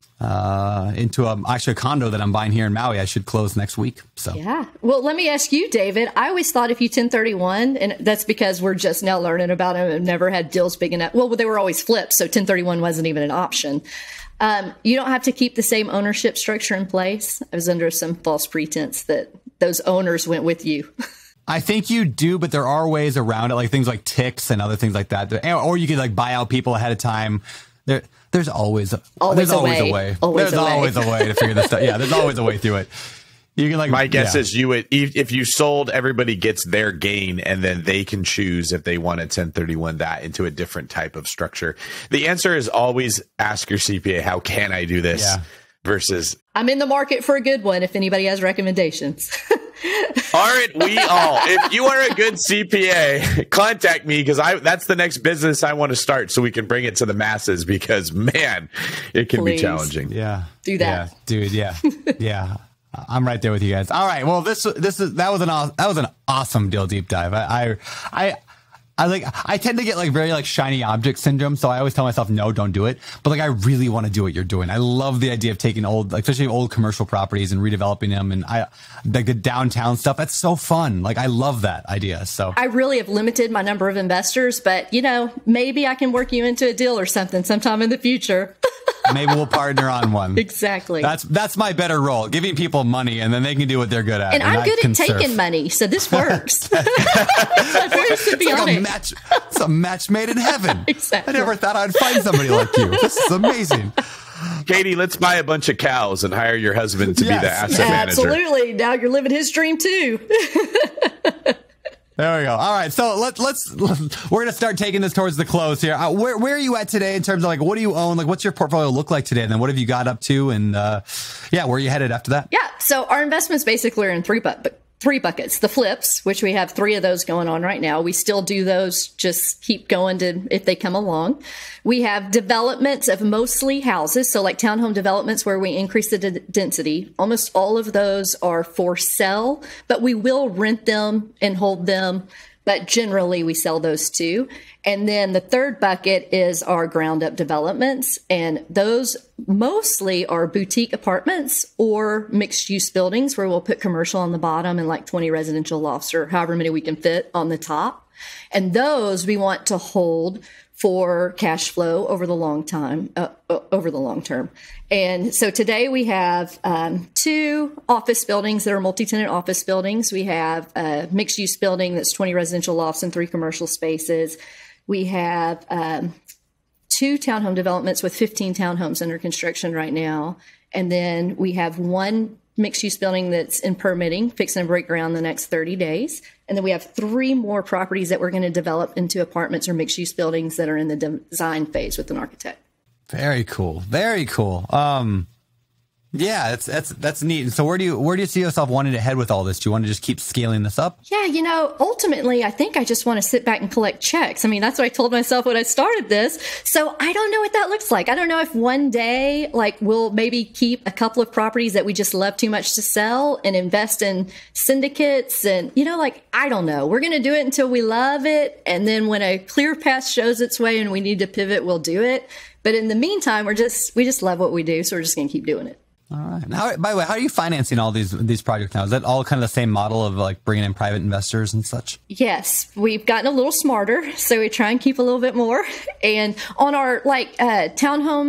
uh, into a actually a condo that I'm buying here in Maui. I should close next week. So yeah. Well, let me ask you, David. I always thought if you ten thirty-one, and that's because we're just now learning about them and never had deals big enough. Well, they were always flips, so ten thirty-one wasn't even an option. Um, you don't have to keep the same ownership structure in place. I was under some false pretense that those owners went with you. I think you do, but there are ways around it, like things like ticks and other things like that. Or you could like buy out people ahead of time. There, there's always, a, always there's a always way. a way. Always there's a way. always a way to figure this stuff. Yeah, there's always a way through it. You can like. My guess yeah. is you would if you sold, everybody gets their gain, and then they can choose if they want to ten thirty-one that into a different type of structure. The answer is always ask your C P A, how can I do this? Yeah. Versus, I'm in the market for a good one if anybody has recommendations. aren't we all? If you are a good C P A, contact me because I that's the next business I want to start so we can bring it to the masses because, man, it can Please. be challenging. Yeah. Do that. Yeah, dude. Yeah. Yeah. I'm right there with you guys. All right. Well, this this is that was an aw- that was an awesome deal deep dive. I I I, I like I tend to get like very like shiny object syndrome, so I always tell myself no, don't do it. But like I really want to do what you're doing. I love the idea of taking old, like, especially old commercial properties and redeveloping them, and I like the downtown stuff. That's so fun. Like I love that idea. So I really have limited my number of investors, but you know, maybe I can work you into a deal or something sometime in the future. maybe we'll partner on one. Exactly. That's that's my better role, giving people money, and then they can do what they're good at. And, and I'm I good can at taking surf. money, so this works. I'm very It's like a symbiotic. match. It's a match made in heaven. Exactly. I never thought I'd find somebody like you. This is amazing. Katie, let's buy a bunch of cows and hire your husband to Yes. be the asset manager. Absolutely. Now you're living his dream too. There we go. All right, so let, let's we're gonna start taking this towards the close here. Uh, where where are you at today in terms of like what do you own? Like what's your portfolio look like today? And then what have you got up to? And uh, yeah, where are you headed after that? Yeah. So our investments basically are in three bu- three buckets. The flips, which we have three of those going on right now. We still do those, just keep going to if they come along. We have developments of mostly houses. So like townhome developments where we increase the d- density. Almost all of those are for sale, but we will rent them and hold them. But generally we sell those too. And then the third bucket is our ground up developments. And those mostly are boutique apartments or mixed use buildings where we'll put commercial on the bottom and like twenty residential lofts or however many we can fit on the top. And those we want to hold for cash flow over the long time, uh, over the long term. And so today we have um, two office buildings that are multi-tenant office buildings. We have a mixed-use building that's twenty residential lofts and three commercial spaces. We have um, two townhome developments with fifteen townhomes under construction right now. And then we have one mixed-use building that's in permitting, fixing to break ground the next thirty days. And then we have three more properties that we're going to develop into apartments or mixed-use buildings that are in the design phase with an architect. Very cool. Very cool. Um, yeah, that's that's that's neat. So where do you where do you see yourself wanting to head with all this? Do you want to just keep scaling this up? Yeah, you know, ultimately, I think I just want to sit back and collect checks. I mean, that's what I told myself when I started this. So I don't know what that looks like. I don't know if one day, like, we'll maybe keep a couple of properties that we just love too much to sell and invest in syndicates. And, you know, like, I don't know. We're going to do it until we love it. And then when a clear path shows its way and we need to pivot, we'll do it. But in the meantime, we're just, we just love what we do. So we're just going to keep doing it. All right. Now, by the way, how are you financing all these these projects now? Is that all kind of the same model of like bringing in private investors and such? Yes, we've gotten a little smarter, so we try and keep a little bit more. And on our like uh, townhome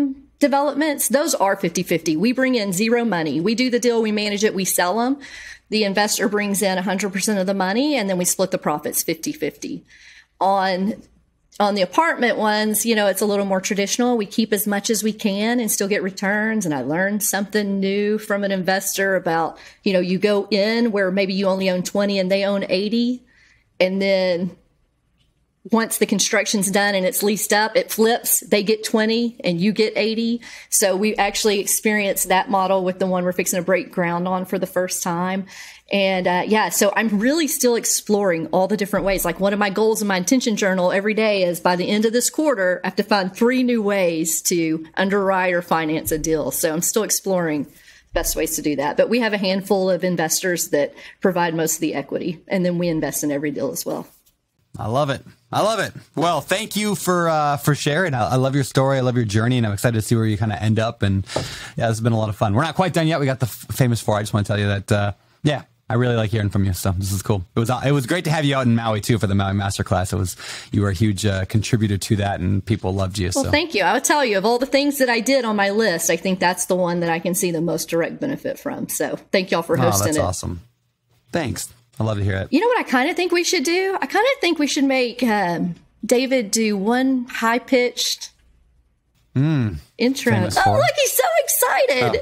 developments, those are fifty-fifty. We bring in zero money. We do the deal, we manage it, we sell them. The investor brings in one hundred percent of the money, and then we split the profits fifty-fifty. On On the apartment ones, you know, it's a little more traditional. We keep as much as we can and still get returns. And I learned something new from an investor about, you know, you go in where maybe you only own twenty and they own eighty. And then once the construction's done and it's leased up, it flips. They get twenty and you get eighty. So we actually experienced that model with the one we're fixing to break ground on for the first time. And uh, yeah, so I'm really still exploring all the different ways. Like one of my goals in my intention journal every day is by the end of this quarter, I have to find three new ways to underwrite or finance a deal. So I'm still exploring best ways to do that. But we have a handful of investors that provide most of the equity, and then we invest in every deal as well. I love it. I love it. Well, thank you for uh, for sharing. I, I love your story. I love your journey, and I'm excited to see where you kind of end up. And yeah, this has been a lot of fun. We're not quite done yet. We got the f- famous four. I just want to tell you that, uh, yeah, I really like hearing from you. So this is cool. It was it was great to have you out in Maui too for the Maui Masterclass. It was you were a huge uh, contributor to that, and people loved you. Well, so. Thank you. I would tell you of all the things that I did on my list, I think that's the one that I can see the most direct benefit from. So thank y'all for hosting it. Oh, that's it. awesome. Thanks. I love to hear it. You know what I kind of think we should do? I kind of think we should make um, David do one high pitched mm, intro. Oh, four. look, he's so excited.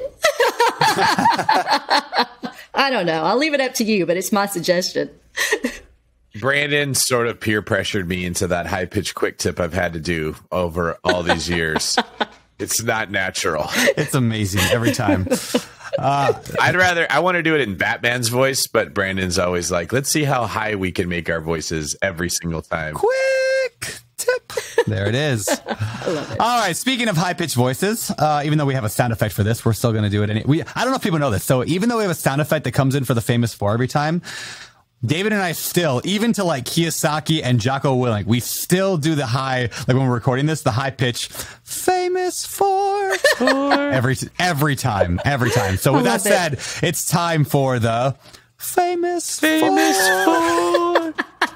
Oh. I don't know. I'll leave it up to you, but it's my suggestion. Brandon sort of peer pressured me into that high pitched quick tip I've had to do over all these years. It's not natural. It's amazing every time. Uh, I'd rather, I want to do it in Batman's voice, but Brandon's always like, let's see how high we can make our voices every single time. Quick tip. There it is. I love it. All right. Speaking of high pitched voices, uh, even though we have a sound effect for this, we're still going to do it. Any- we, I don't know if people know this. So even though we have a sound effect that comes in for the famous four every time, David and I still, even to like Kiyosaki and Jocko Willink, we still do the high, like when we're recording this, the high pitch, famous for, every, every time, every time. So with that said, it. it's time for the famous, famous for.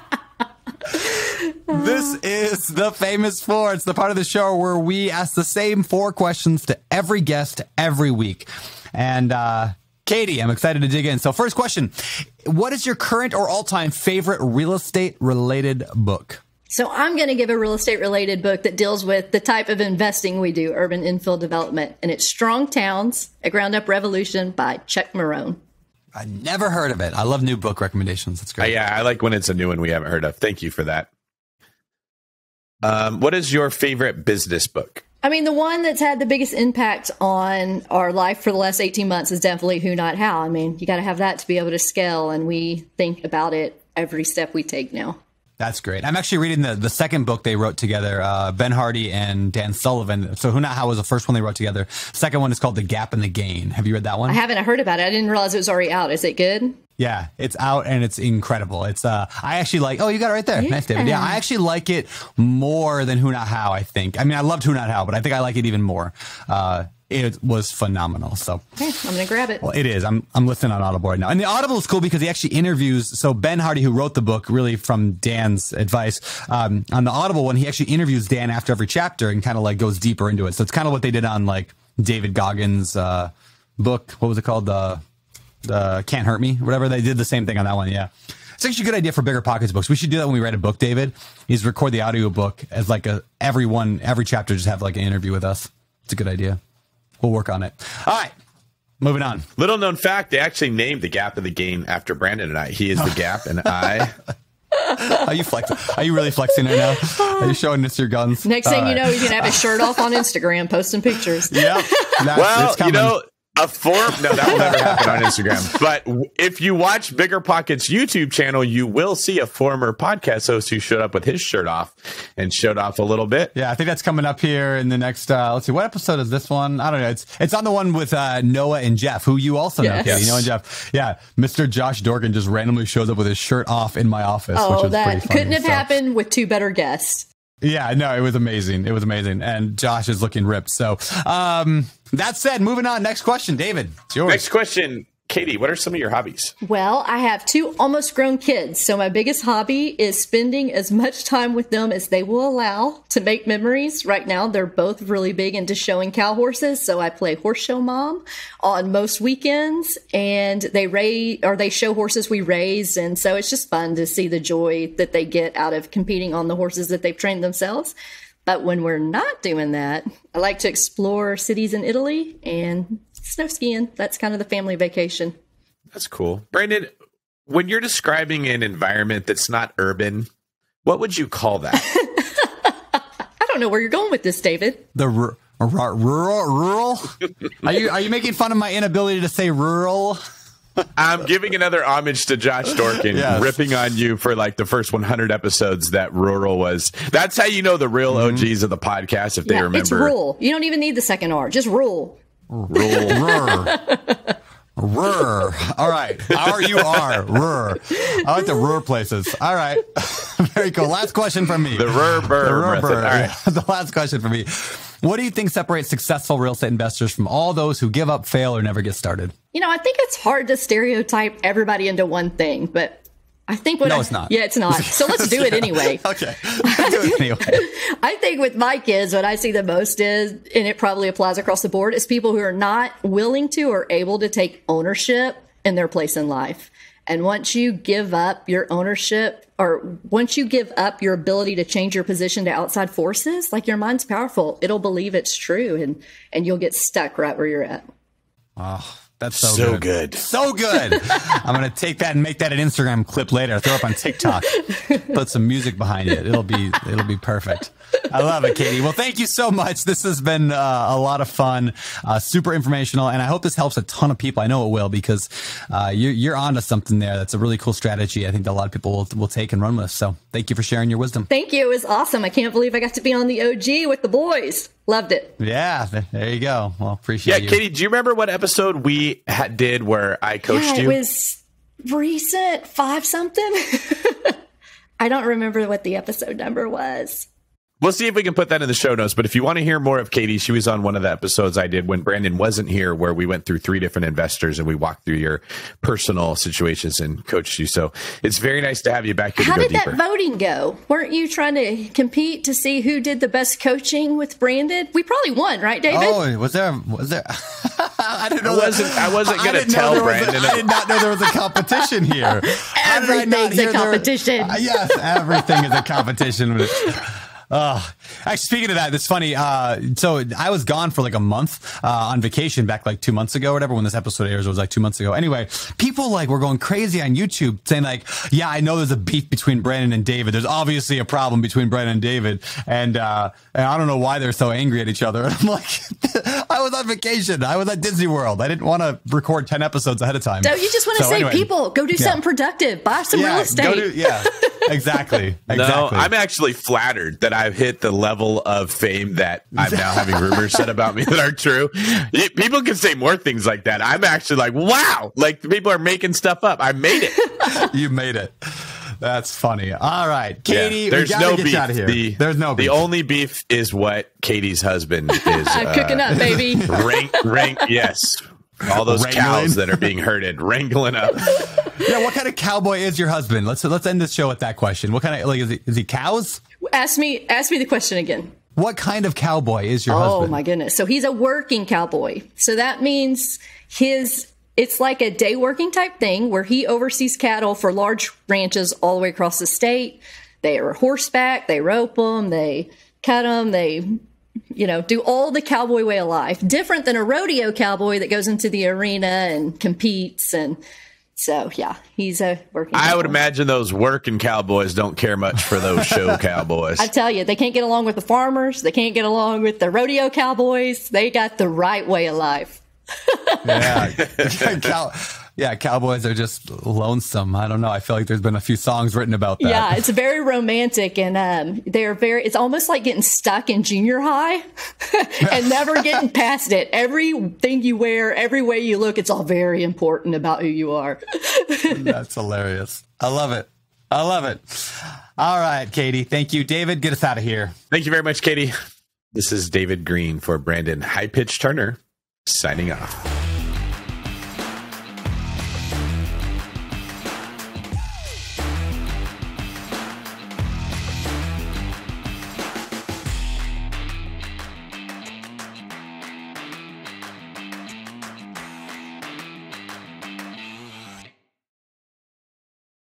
This is the famous four. It's the part of the show where we ask the same four questions to every guest every week. And, uh, Katie, I'm excited to dig in. So first question, what is your current or all-time favorite real estate-related book? So I'm going to give a real estate-related book that deals with the type of investing we do, urban infill development, and it's Strong Towns, A Ground-Up Revolution by Chuck Marohn. I never heard of it. I love new book recommendations. That's great. Uh, yeah, I like when it's a new one we haven't heard of. Thank you for that. Um, what is your favorite business book? I mean, the one that's had the biggest impact on our life for the last eighteen months is definitely Who Not How. I mean, you got to have that to be able to scale, and we think about it every step we take now. That's great. I'm actually reading the, the second book they wrote together, uh, Ben Hardy and Dan Sullivan. So Who Not How was the first one they wrote together. Second one is called The Gap and the Gain. Have you read that one? I haven't heard about it. I didn't realize it was already out. Is it good? Yeah, it's out and it's incredible. It's uh, I actually like. Oh, you got it right there. Yeah. Nice, David. Yeah, I actually like it more than Who Not How. I think. I mean, I loved Who Not How, but I think I like it even more. Uh, it was phenomenal. So okay, I'm gonna grab it. Well, it is. I'm I'm listening on Audible right now, and the Audible is cool because he actually interviews. So Ben Hardy, who wrote the book, really from Dan's advice, um, on the Audible one, he actually interviews Dan after every chapter and kind of like goes deeper into it. So it's kind of what they did on like David Goggins' uh, book. What was it called? The The Can't Hurt Me, whatever. They did the same thing on that one. Yeah. It's actually a good idea for Bigger Pockets books. We should do that when we write a book, David, is record the audio book as like a, every one, every chapter, just have like an interview with us. It's a good idea. We'll work on it. All right. Moving on. Little known fact, they actually named The Gap of the Gain after Brandon and I. He is the Gap and I. Are you flexing? Are you really flexing right now? Are you showing us your guns? Next All thing right. you know, he's going to have his shirt off on Instagram, posting pictures. Yeah. Well, you know, a form. No, that will never happen on Instagram. But if you watch Bigger Pockets YouTube channel, you will see a former podcast host who showed up with his shirt off and showed off a little bit. Yeah, I think that's coming up here in the next. Uh, let's see, what episode is this one? I don't know. It's it's on the one with uh, Noah and Jeff, who you also know. Yes. Katie, Noah and Jeff. Yeah, Mister Josh Dorgan just randomly shows up with his shirt off in my office. Oh, which was that pretty funny, couldn't have so. happened with two better guests. Yeah, no, it was amazing. It was amazing. And Josh is looking ripped. So, um, that said, moving on. Next question, David. It's yours. Next question. Katie, what are some of your hobbies? Well, I have two almost grown kids, so my biggest hobby is spending as much time with them as they will allow to make memories. Right now, they're both really big into showing cow horses, so I play horse show mom on most weekends, and they raise or they show horses we raised, and so it's just fun to see the joy that they get out of competing on the horses that they've trained themselves. But when we're not doing that, I like to explore cities in Italy and snow skiing. That's kind of the family vacation. That's cool. Brandon, when you're describing an environment that's not urban, what would you call that? I don't know where you're going with this, David. The r- r- rural, rural? Are you are you making fun of my inability to say rural? I'm giving another homage to Josh Dorkin, yes. ripping on you for like the first one hundred episodes that rural was. That's how you know the real mm-hmm. O Gs of the podcast, if yeah, they remember. It's rural. You don't even need the second R. Just rule. Rule. Rur. All right. R U R. Rur. I like the Rur places. All right. Very cool. Last question from me. The Rur Burr. The Rur Burr. All right. The last question from me. What do you think separates successful real estate investors from all those who give up, fail, or never get started? You know, I think it's hard to stereotype everybody into one thing, but I think what no, I, it's not. Yeah, it's not. So let's do it anyway. Okay. Let's do it anyway. I think with my kids, what I see the most is, and it probably applies across the board, is people who are not willing to or able to take ownership in their place in life. And once you give up your ownership, or once you give up your ability to change your position to outside forces, like your mind's powerful, it'll believe it's true, and, and you'll get stuck right where you're at. Oh, that's so, so good. good. So good. I'm going to take that and make that an Instagram clip later. Throw it up on TikTok. Put some music behind it. It'll be, it'll be perfect. I love it, Katie. Well, thank you so much. This has been uh, a lot of fun, uh, super informational, and I hope this helps a ton of people. I know it will, because uh, you're, you're onto something there. That's a really cool strategy. I think that a lot of people will, will take and run with. So thank you for sharing your wisdom. Thank you. It was awesome. I can't believe I got to be on the O G with the boys. Loved it. Yeah, there you go. Well, appreciate yeah, you. Katie, do you remember what episode we had, did where I coached yeah, it you? It was recent, five something. I don't remember what the episode number was. We'll see if we can put that in the show notes. But if you want to hear more of Katie, she was on one of the episodes I did when Brandon wasn't here, where we went through three different investors and we walked through your personal situations and coached you. So it's very nice to have you back here. How to go did deeper. that voting go? Weren't you trying to compete to see who did the best coaching with Brandon? We probably won, right, David? Oh, was there? Was there? I didn't know. I wasn't. I wasn't going to tell Brandon. A, I did not know there was a competition here. Everything's a competition. There, uh, yes, everything is a competition. Uh, actually, speaking of that, it's funny. Uh, so I was gone for like a month, uh, on vacation back like two months ago or whatever, when this episode airs. It was like two months ago. Anyway, people like were going crazy on YouTube saying like, yeah, I know there's a beef between Brandon and David. There's obviously a problem between Brandon and David. And, uh, and I don't know why they're so angry at each other. And I'm like, I was on vacation. I was at Disney World. I didn't want to record ten episodes ahead of time. So you just want to so say, anyway, people, go do yeah. something productive. Buy some yeah, real estate. Go do, yeah, exactly. exactly. No, I'm actually flattered that I've hit the level of fame that I'm now having rumors said about me that are true. People can say more things like that. I'm actually like, wow, like people are making stuff up. I made it. You made it. That's funny. All right, Katie, yeah, there's we gotta no get beef. You out of here. The, there's no beef. The only beef is what Katie's husband is uh, cooking up, baby. Rank, rank, yes. All those Wrangling. cows that are being herded, wrangling up. Yeah, what kind of cowboy is your husband? Let's let's end this show with that question. What kind of like is he? Is he cows? Ask me. Ask me the question again. What kind of cowboy is your oh, husband? Oh my goodness! So he's a working cowboy. So that means his. It's like a day working type thing where he oversees cattle for large ranches all the way across the state. They are horseback. They rope them. They cut them. They. You know, do all the cowboy way of life. Different than a rodeo cowboy that goes into the arena and competes. And so, yeah, he's a working I cowboy. would imagine those working cowboys don't care much for those show cowboys. I tell you, they can't get along with the farmers. They can't get along with the rodeo cowboys. They got the right way of life. Yeah. Cow- yeah, cowboys are just lonesome. I don't know. I feel like there's been a few songs written about that. Yeah, it's very romantic, and um, they're very. It's almost like getting stuck in junior high and never getting past it. Everything you wear, every way you look, it's all very important about who you are. That's hilarious. I love it. I love it. All right, Katie. Thank you, David. Get us out of here. Thank you very much, Katie. This is David Green for Brandon High Pitch Turner signing off.